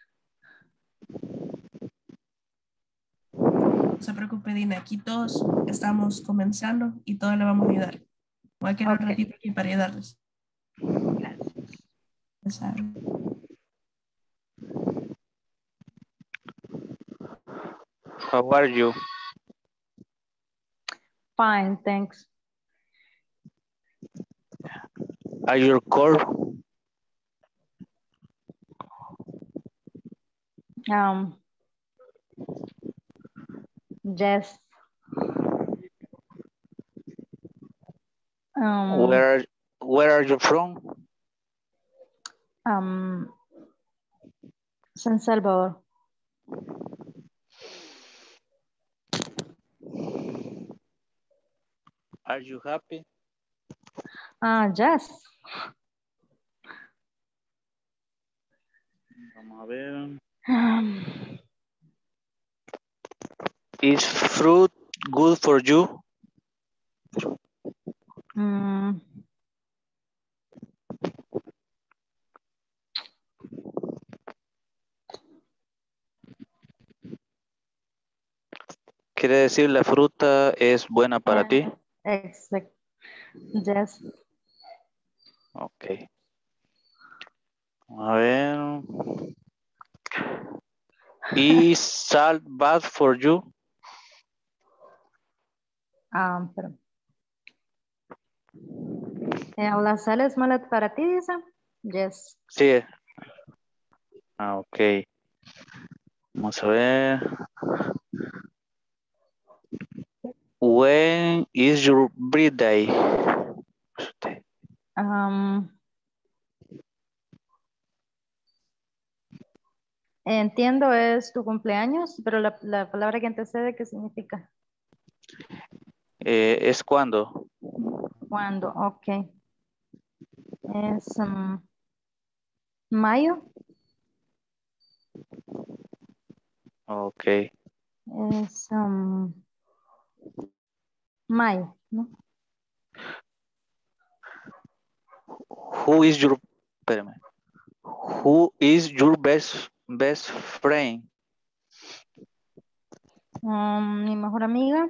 No se preocupe, Dina. Aquí todos estamos comenzando y todos le vamos a ayudar. Voy a quedar Ok. un ratito aquí para ayudarles. Gracias. Ya saben. How are you? Fine, thanks. Are you cold? Um, yes. Um, Where, where are you from? um, San Salvador. Are you happy? Ah, yes. Vamos a ver. Um, Is fruit good for you? mm, Quiere decir la fruta es buena para ti. exact. Yes. Ok. A ver. Is salt bad for you? Um, pero, eh, ¿la sal es mala para ti, dice? Yes. Sí. Ah, ok. Vamos a ver. When is your birthday? Um, entiendo es tu cumpleaños, pero la, la palabra que antecede, ¿qué significa? Eh, ¿Es cuándo? ¿Cuándo? Ok. Es um, mayo. Ok. Es um, mayo, ¿no? Who is your, espérame. Who is your best, best friend? Um, mi mejor amiga.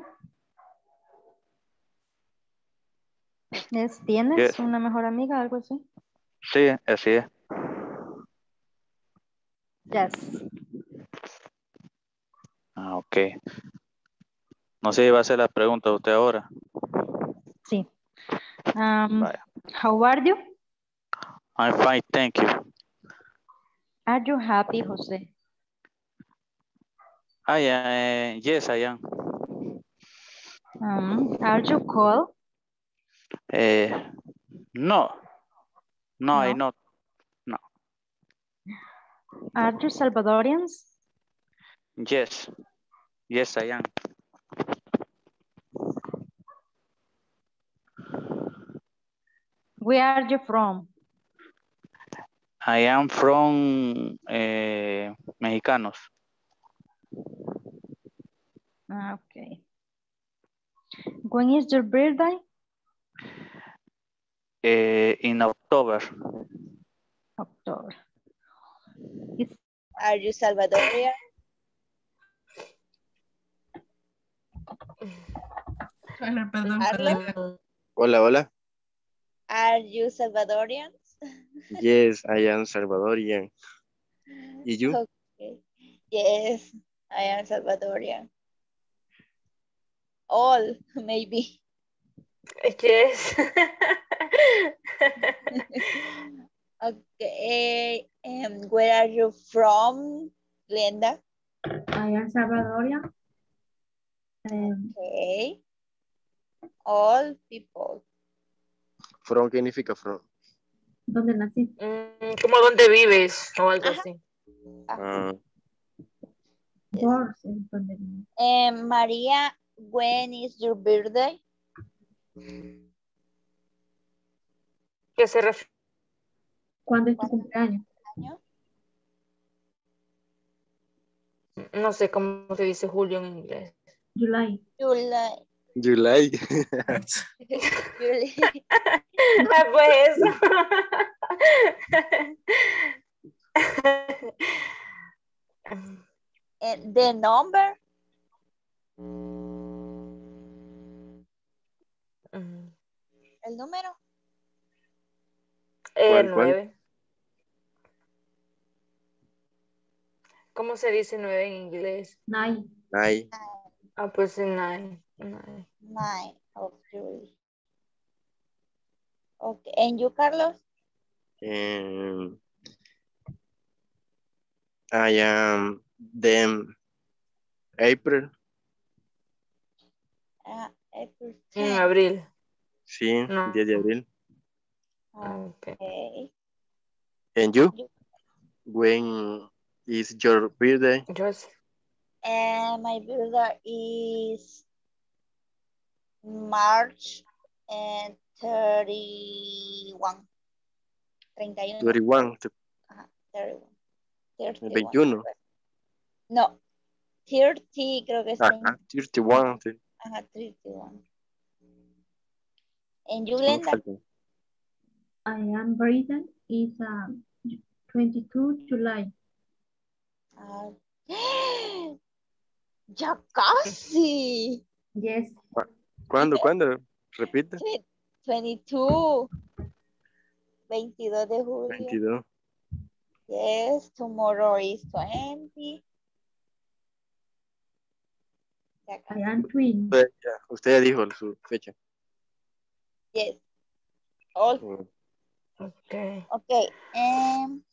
Es, ¿tienes Yes. una mejor amiga? Algo así. Sí, así es. Yes. Ah, ok. No sé si va a hacer la pregunta usted ahora. Sí. Um, Vaya. how are you? I'm fine, thank you. Are you happy, Jose? I am, yes, I am. Um, are you cold? Eh, no. No, I No. not. No. Are you Salvadorians? Yes. Yes, I am. Where are you from? I am from eh, Mexicanos. Ah, okay. When is your birthday? Eh, in October. October. It's Are you Salvadorian? Hola, perdón, Arlo? perdón. Hola, hola. Are you Salvadorians? Yes, I am Salvadorian. ¿Y you? Okay. Yes, I am Salvadorian. All, maybe. Yes. Okay. Um, where are you from, Glenda? I am Salvadorian. Um, Okay. All people. From, ¿qué significa from? ¿Dónde nací? Mm, ¿Cómo dónde vives? O algo Ajá. así. Ah, Born, es donde vivo. Um, Maria, when is your birthday? ¿Qué se refiere? ¿Cuándo es tu cumpleaños? No sé cómo se dice julio en inglés. July. July. You like. July. Ah, pues eso. And the number. Mm. El número. Eh, ¿Cuál, cuál? nueve. ¿Cómo se dice nueve en inglés? Nine. Ay. Ah, pues nine. Nine. Nine of July. Okay. And you, Carlos? Um, I am them April. Uh, April En tenth. abril. Sí, No. diez de abril. Okay. Okay. And you? When is your birthday? Just And my birthday is March and thirty-one. thirty-one. twenty-one. Ajá, thirty-one. thirty-one. veintiuno. No, thirty creo que es. Ajá, thirty-one. Sí. Ajá, thirty-one. And you, No Glenda? falta. I am birthday is um, twenty-two July. Ah, ya casi. Yes. ¿Cuándo, cuándo? Repite. veintidós. veintidós de julio. veintidós. Yes, tomorrow is twenty. Ya I casi. am twin. Usted ya, usted ya dijo su fecha. Yes. All. Mm. okay. Okay. Um,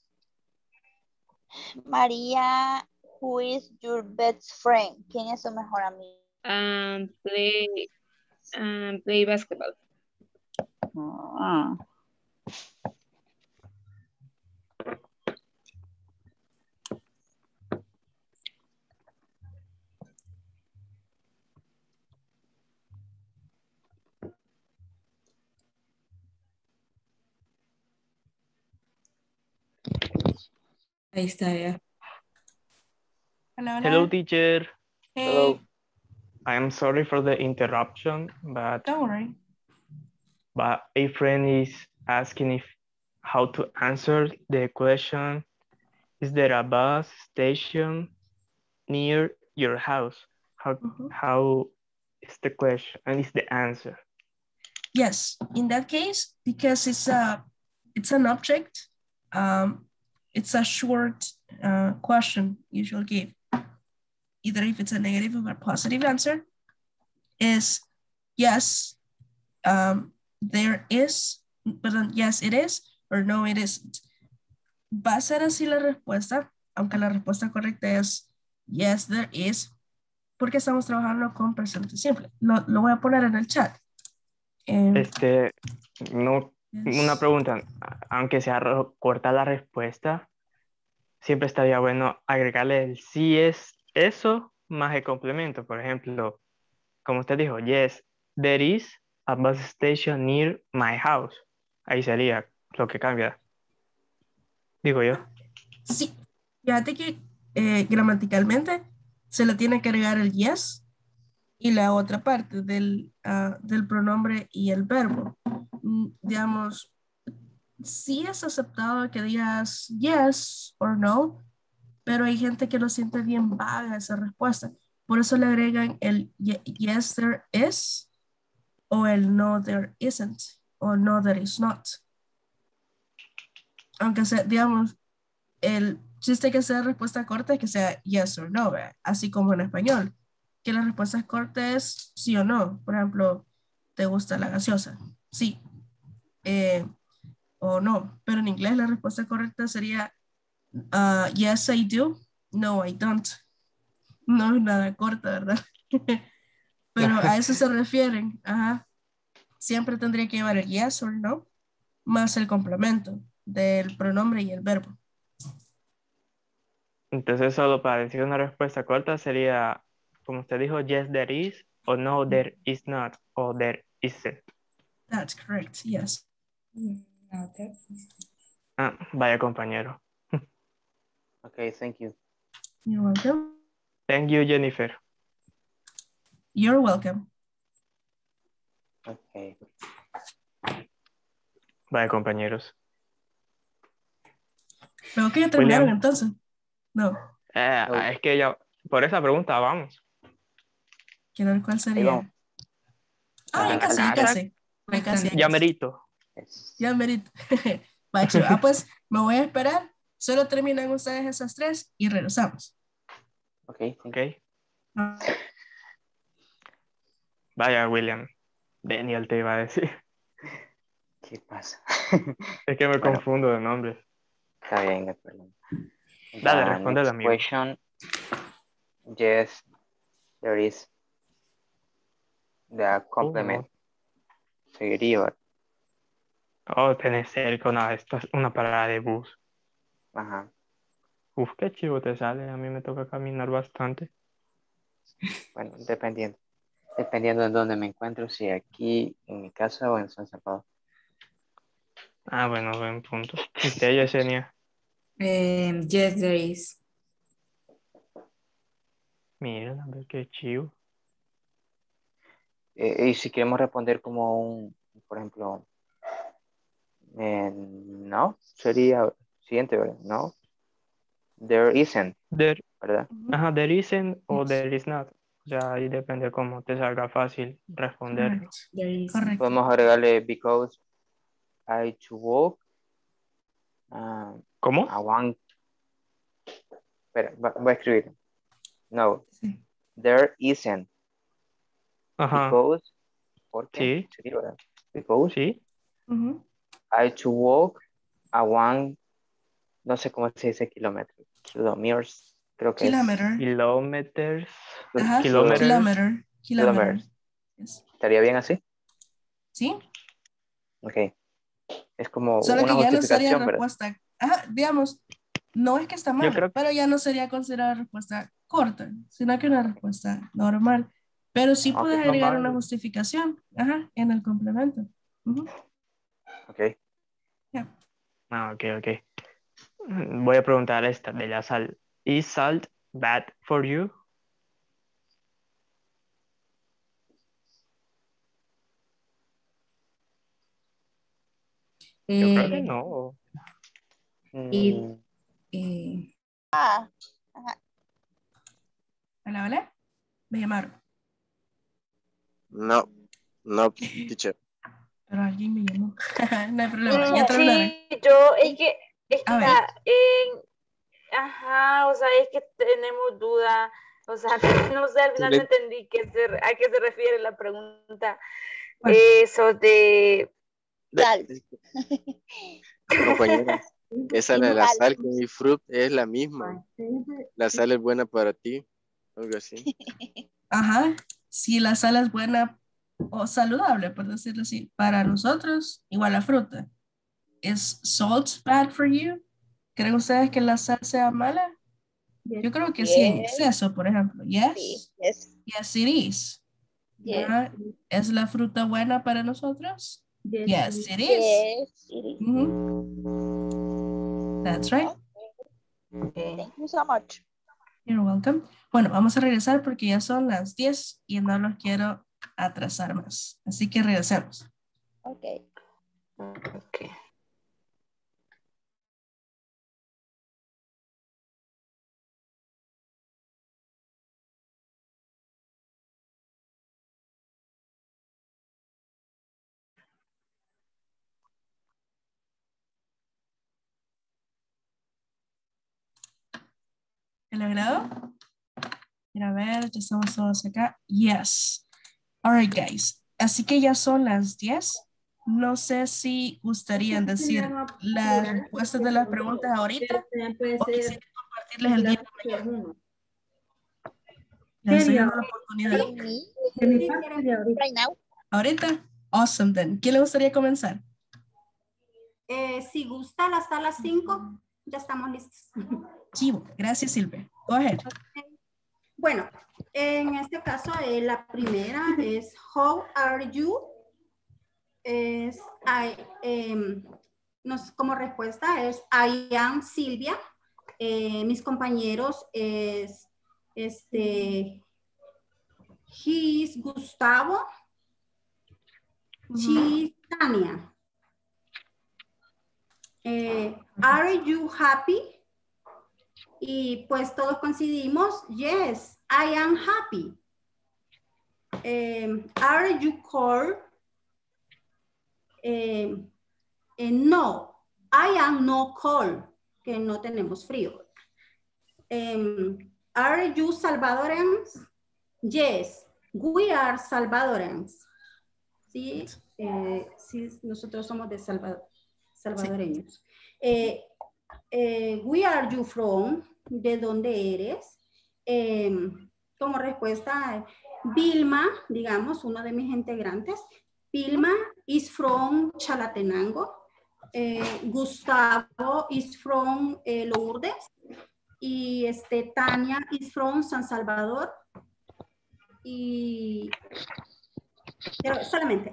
María, who is your best friend? ¿Quién es su mejor amigo? Um, play, um, play basketball. Ah. Ahí está ya. Hola, hola. Hello, teacher. Hey. Hello. I am sorry for the interruption, but Don't worry. but a friend is asking if how to answer the question. Is there a bus station near your house? How Mm-hmm. how is the question and is the answer? Yes, in that case, because it's a it's an object, um, it's a short uh, question you should give. Either if it's a negative or a positive answer, is yes, um, there is, but yes, it is, or no, it isn't. Va a ser así la respuesta, aunque la respuesta correcta es yes, there is, porque estamos trabajando con presente simple. Lo, lo voy a poner en el chat. Eh, Este, no, yes. una pregunta, aunque sea ro- corta la respuesta, siempre estaría bueno agregarle el sí es eso más el complemento. Por ejemplo, como usted dijo, yes, there is a bus station near my house. Ahí sería lo que cambia, digo yo. Sí, fíjate que eh, gramaticalmente se le tiene que agregar el yes y la otra parte del, uh, del pronombre y el verbo. Mm, digamos, sí es aceptado que digas yes or no, pero hay gente que lo siente bien vaga esa respuesta. Por eso le agregan el yes there is o el no there isn't o no there is not. Aunque sea, digamos, el chiste que sea respuesta corta es que sea yes or no, ¿verdad? Así como en español, que la respuesta corta es sí o no. Por ejemplo, ¿te gusta la gaseosa? Sí. Eh, o no. Pero en inglés la respuesta correcta sería uh, yes, I do. No, I don't. No es nada corta, ¿verdad? Pero a eso se refieren. Ajá. Siempre tendría que llevar el yes or no más el complemento del pronombre y el verbo. Entonces, solo para decir una respuesta corta sería, como usted dijo, yes, there is, o no, there is not, o there isn't. That's correct, yes. No, there isn't. Ah, vaya compañero. Okay, thank you. You're welcome. Thank you, Jennifer. You're welcome. Okay. Vaya compañeros. Creo que ya terminaron William. entonces. No. Eh, Oh. Es que ya, por esa pregunta vamos. Quiero ver cuál Ahí sería. vamos. Ah, ya Ah, casi, ya ah, casi. Ya casi, ya Ya casi. merito. Yes. Ya merito. Va, chivo. Ah, pues me voy a esperar. Solo terminan ustedes esas tres y regresamos. Okay, thank Ok. Vaya, William. Daniel te iba a decir. ¿Qué pasa? Es que me Bueno. confundo de nombres. Está bien, no hay problema. Dale, The responde next amigo. question. Yes, there is the complement. Seguiría. Oh, tenés cerca una, esto es una parada de bus. Ajá. Uf, qué chivo te sale. A mí me toca caminar bastante. Bueno, dependiendo. Dependiendo de dónde me encuentro, si aquí en mi casa o en San Salvador. Ah, bueno, buen punto. ¿Y usted, Yesenia? Um, yes, there is. Mira, a ver qué chivo. Eh, y si queremos responder como un, por ejemplo, eh, no, sería siguiente, ¿verdad? No, there isn't, There, ¿verdad? ajá, there isn't o there is not. O sea, ahí depende cómo te salga fácil responderlo. Correct. There is. Correcto. Podemos agregarle because I to walk. Uh, ¿Cómo? I want. Espera, va- voy a escribir. No, Sí. there isn't. Ajá, Because, ¿por qué? sí, Sería, ¿verdad? Because sí. Ujú. I to walk a one, no sé cómo se dice kilómetro. Kilometers, creo que Kilometer. Kilometers. es. Ajá. Kilometers. Kilometer. Kilometer. Kilometers. Yes. ¿Estaría bien así? ¿Sí? Ok. Es como Solo una que ya no sería justificación, ¿verdad? respuesta. Ajá, digamos, no es que está Yo mal, creo que pero ya no sería considerada respuesta corta, sino que una respuesta normal. Pero sí Ok, puedes agregar una normal. justificación, ajá, en el complemento. Ujú. ok. Ya. Ah, ok, ok. Voy a preguntar esta de la sal. ¿Is salt bad for you? Yo creo que Eh, no. it, Mm, eh, Ah, ajá. ¿Hola, hola? Me llamaron, No, no, teacher. pero alguien me llamó. No hay problema, ya Mm, terminaron. sí, yo, es que, es que A ver. mira, en, ajá, o sea, es que tenemos duda, o sea, no sé, al final no entendí qué se, a qué se refiere la pregunta. Bueno. Eso de, Sal. Compañera, esa la de la Sal. sal con mi fruit es la misma. La sal es buena para ti, algo así. Ajá, si la sal es buena o saludable, por decirlo así, para nosotros, igual la fruta. ¿Es salt bad for you? ¿Creen ustedes que la sal sea mala? Yo creo que sí, en Yes. exceso, por ejemplo. Sí, Yes, yes. yes it is. Yes. Ajá. ¿Es la fruta buena para nosotros? Yes, Yes, it it is. Yes, it is. Mhm. That's right. Okay. Thank you so much. You're welcome. Bueno, vamos a regresar porque ya son las diez y no los quiero atrasar más. Así que regresemos. Okay. okay. ¿El agrado? Mira, a ver, ya estamos todos acá. Yes. All right, guys. Así que ya son las diez. No sé si gustarían decir las respuestas de las preguntas ahorita o quisieran compartirles el día de mañana. Les estoy dando la oportunidad. De mi parte de ahorita. Right now. ¿Ahorita? Awesome, then. ¿Quién le gustaría comenzar? Eh, si gusta las salas cinco, ya estamos listos. Chivo. Gracias, Silvia. Go ahead. Bueno, en este caso, eh, la primera es How are you? es, I, em, nos, como respuesta es I am Silvia. Eh, mis compañeros es, este, he is Gustavo. She is Tania. Eh, are you happy? Y pues todos coincidimos, yes, I am happy. Um, are you cold? Um, eh, no, I am no cold, que no tenemos frío. Um, are you Salvadorians? Yes, we are Salvadorians. Sí, eh, sí, nosotros somos de Salvador, salvadoreños. Eh, eh, where are you from? ¿De dónde eres? Eh, como respuesta, Vilma, digamos, uno de mis integrantes. Vilma is from Chalatenango. Eh, Gustavo is from eh, Lourdes. Y este, Tania is from San Salvador. Y pero solamente.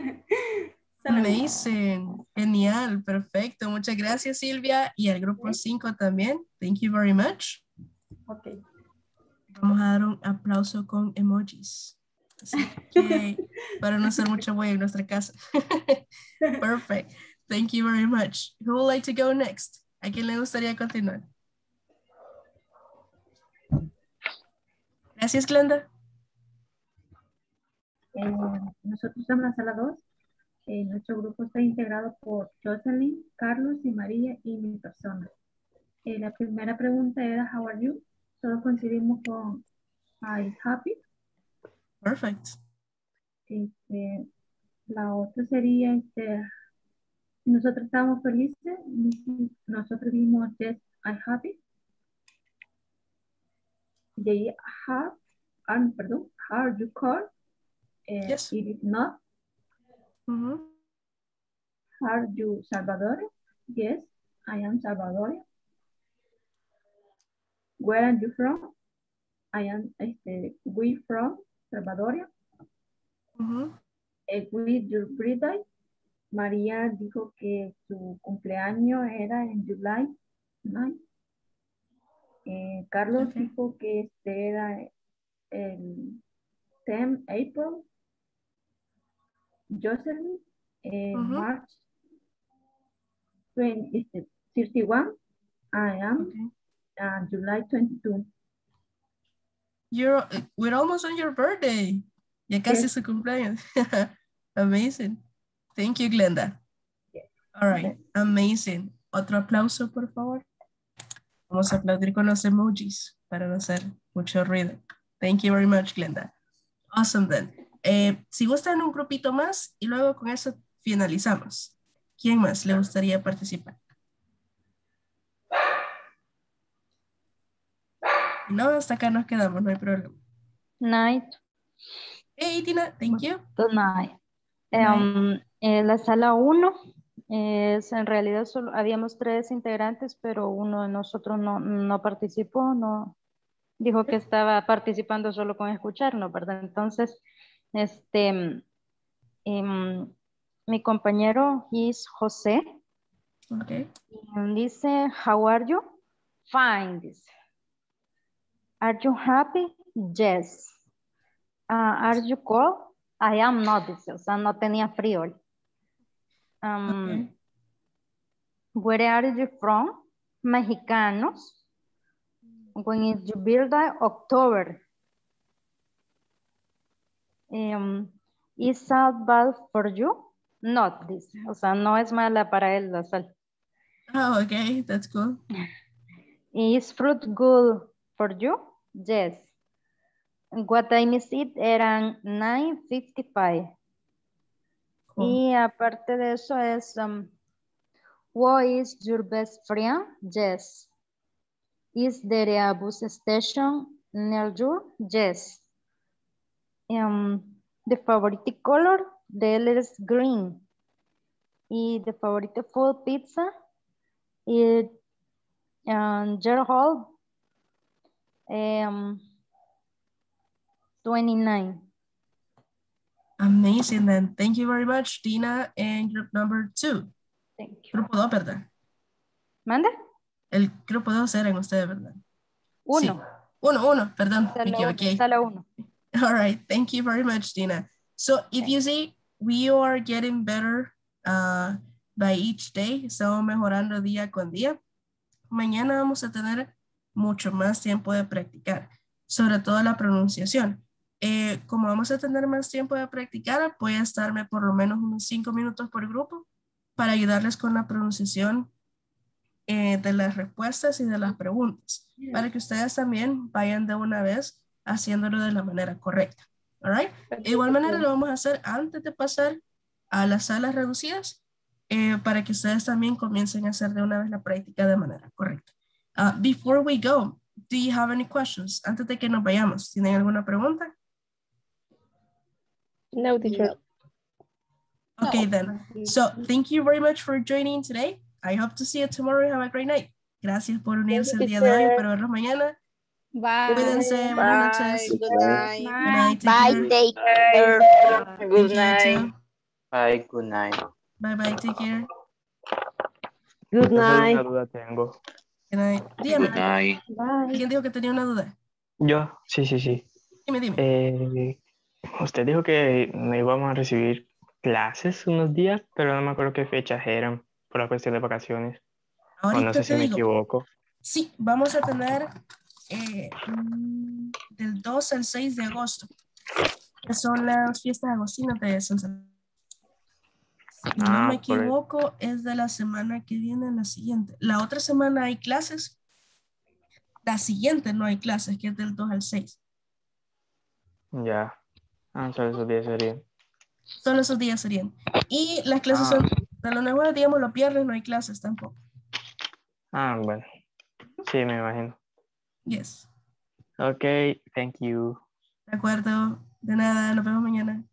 Amazing. Genial. Perfecto. Muchas gracias, Silvia. Y al grupo cinco también. Thank you very much. Ok. Vamos a dar un aplauso con emojis. Así que para no hacer mucho bulla en nuestra casa. Perfect. Thank you very much. Who would like to go next? ¿A quién le gustaría continuar? Gracias, Glenda. Eh, nosotros estamos en la sala dos. Eh, nuestro grupo está integrado por Jocelyn, Carlos y María y mi persona. Eh, la primera pregunta era, how are you? Todos coincidimos con I happy. Perfect. Este, la otra sería, este, nosotros estamos felices. Nosotros vimos yes, I happy. They have, um, perdón, are you called? Uh, yes. It is not. Mm-hmm. Are you Salvadorian? Yes, I am Salvadorian. Where are you from? I am, este, we from Salvadorian. Mm-hmm. Uh, with your birthday. María dijo que su cumpleaños era en July ninth. Eh, Carlos Okay. dijo que este era el tenth April. Jocelyn, eh, Mm-hmm. March twenty, thirty-one. I am Okay. uh, July twenty-two. You're, we're almost on your birthday. Ya casi Yes. su cumpleaños. Amazing. Thank you, Glenda. Yes. All right. Amazing. Otro aplauso, por favor. Vamos a aplaudir con los emojis para no hacer mucho ruido. Thank you very much, Glenda. Awesome, then. Eh, si gustan un grupito más y luego con eso finalizamos. ¿Quién más le gustaría participar? No, hasta acá nos quedamos, no hay problema. Night. Hey, Tina, thank you. Good night. Good night. Um, en la sala uno, es, en realidad solo habíamos tres integrantes, pero uno de nosotros no, no participó, no dijo que estaba participando solo con escucharnos, ¿verdad? Entonces, este, um, mi compañero es José. Okay. Y dice, how are you? Fine, dice. Are you happy? Yes. Uh, are you cold? I am not, dice, o sea, no tenía frío. Um, Okay. Where are you from? Mexicanos. When is your birthday? October. Um, is salt bad for you? Not, dice, o sea, no es mala para él la sal. Oh, okay, that's cool. Is fruit good for you? Yes. What time is it? Eran nine fifty-five. Cool. Y aparte de eso es, um, what is your best friend? Yes. Is there a bus station near you? Yes. Um, the favorite color? The L is green. Y the favorite food pizza? Is um, your hall? Um, twenty-nine. Amazing then. Thank you very much, Dina, and group number two. Thank you. Grupo dos, ¿verdad? ¿Manda? El grupo dos eran ustedes, ¿verdad? Uno. Sí. Uno, uno, perdón, me Solo equivoqué. uno, solo uno. All right, thank you very much, Dina. So if you see, we are getting better uh, by each day. Estamos mejorando día con día. Mañana vamos a tener mucho más tiempo de practicar, sobre todo la pronunciación. Eh, como vamos a tener más tiempo de practicar, voy a estarme por lo menos unos cinco minutos por grupo para ayudarles con la pronunciación eh, de las respuestas y de las preguntas, para que ustedes también vayan de una vez haciéndolo de la manera correcta. All right? De igual manera lo vamos a hacer antes de pasar a las salas reducidas, eh, para que ustedes también comiencen a hacer de una vez la práctica de manera correcta. Uh, before we go, do you have any questions? Antes de que nos vayamos, ¿tienen alguna pregunta? No, teacher. Okay, then. So, thank you very much for joining today. I hope to see you tomorrow. Have a great night. Gracias por unirse el día de hoy. Espero verlos mañana. Bye. Cuídense. Buenas noches. Good night. Good night. Take Bye, care. take care. Good Thank you, night. too. Bye, good night. Bye bye. Take care. Good Solo night. una duda tengo. Good night. Dígame. Good night. ¿Alguien dijo que tenía una duda? Yo, sí, sí, sí. Dime, dime. Eh, usted dijo que no íbamos a recibir clases unos días, pero no me acuerdo qué fechas eran por la cuestión de vacaciones. O no Ahorita sé te si me digo. equivoco. Sí, vamos a tener eh, mm, del dos al seis de agosto, que son las fiestas agostinas de San Salvador. Si no Ah, me por eso. equivoco, es de la semana que viene, la siguiente. La otra semana hay clases. La siguiente no hay clases, que es del dos al seis. Ya. Ah, solo esos días serían. Solo esos días serían. Y las clases Ah. son, de los nuevos, digamos, los viernes no hay clases tampoco. Ah, bueno. Sí, me imagino. Yes. Ok, thank you. De acuerdo. De nada, nos vemos mañana.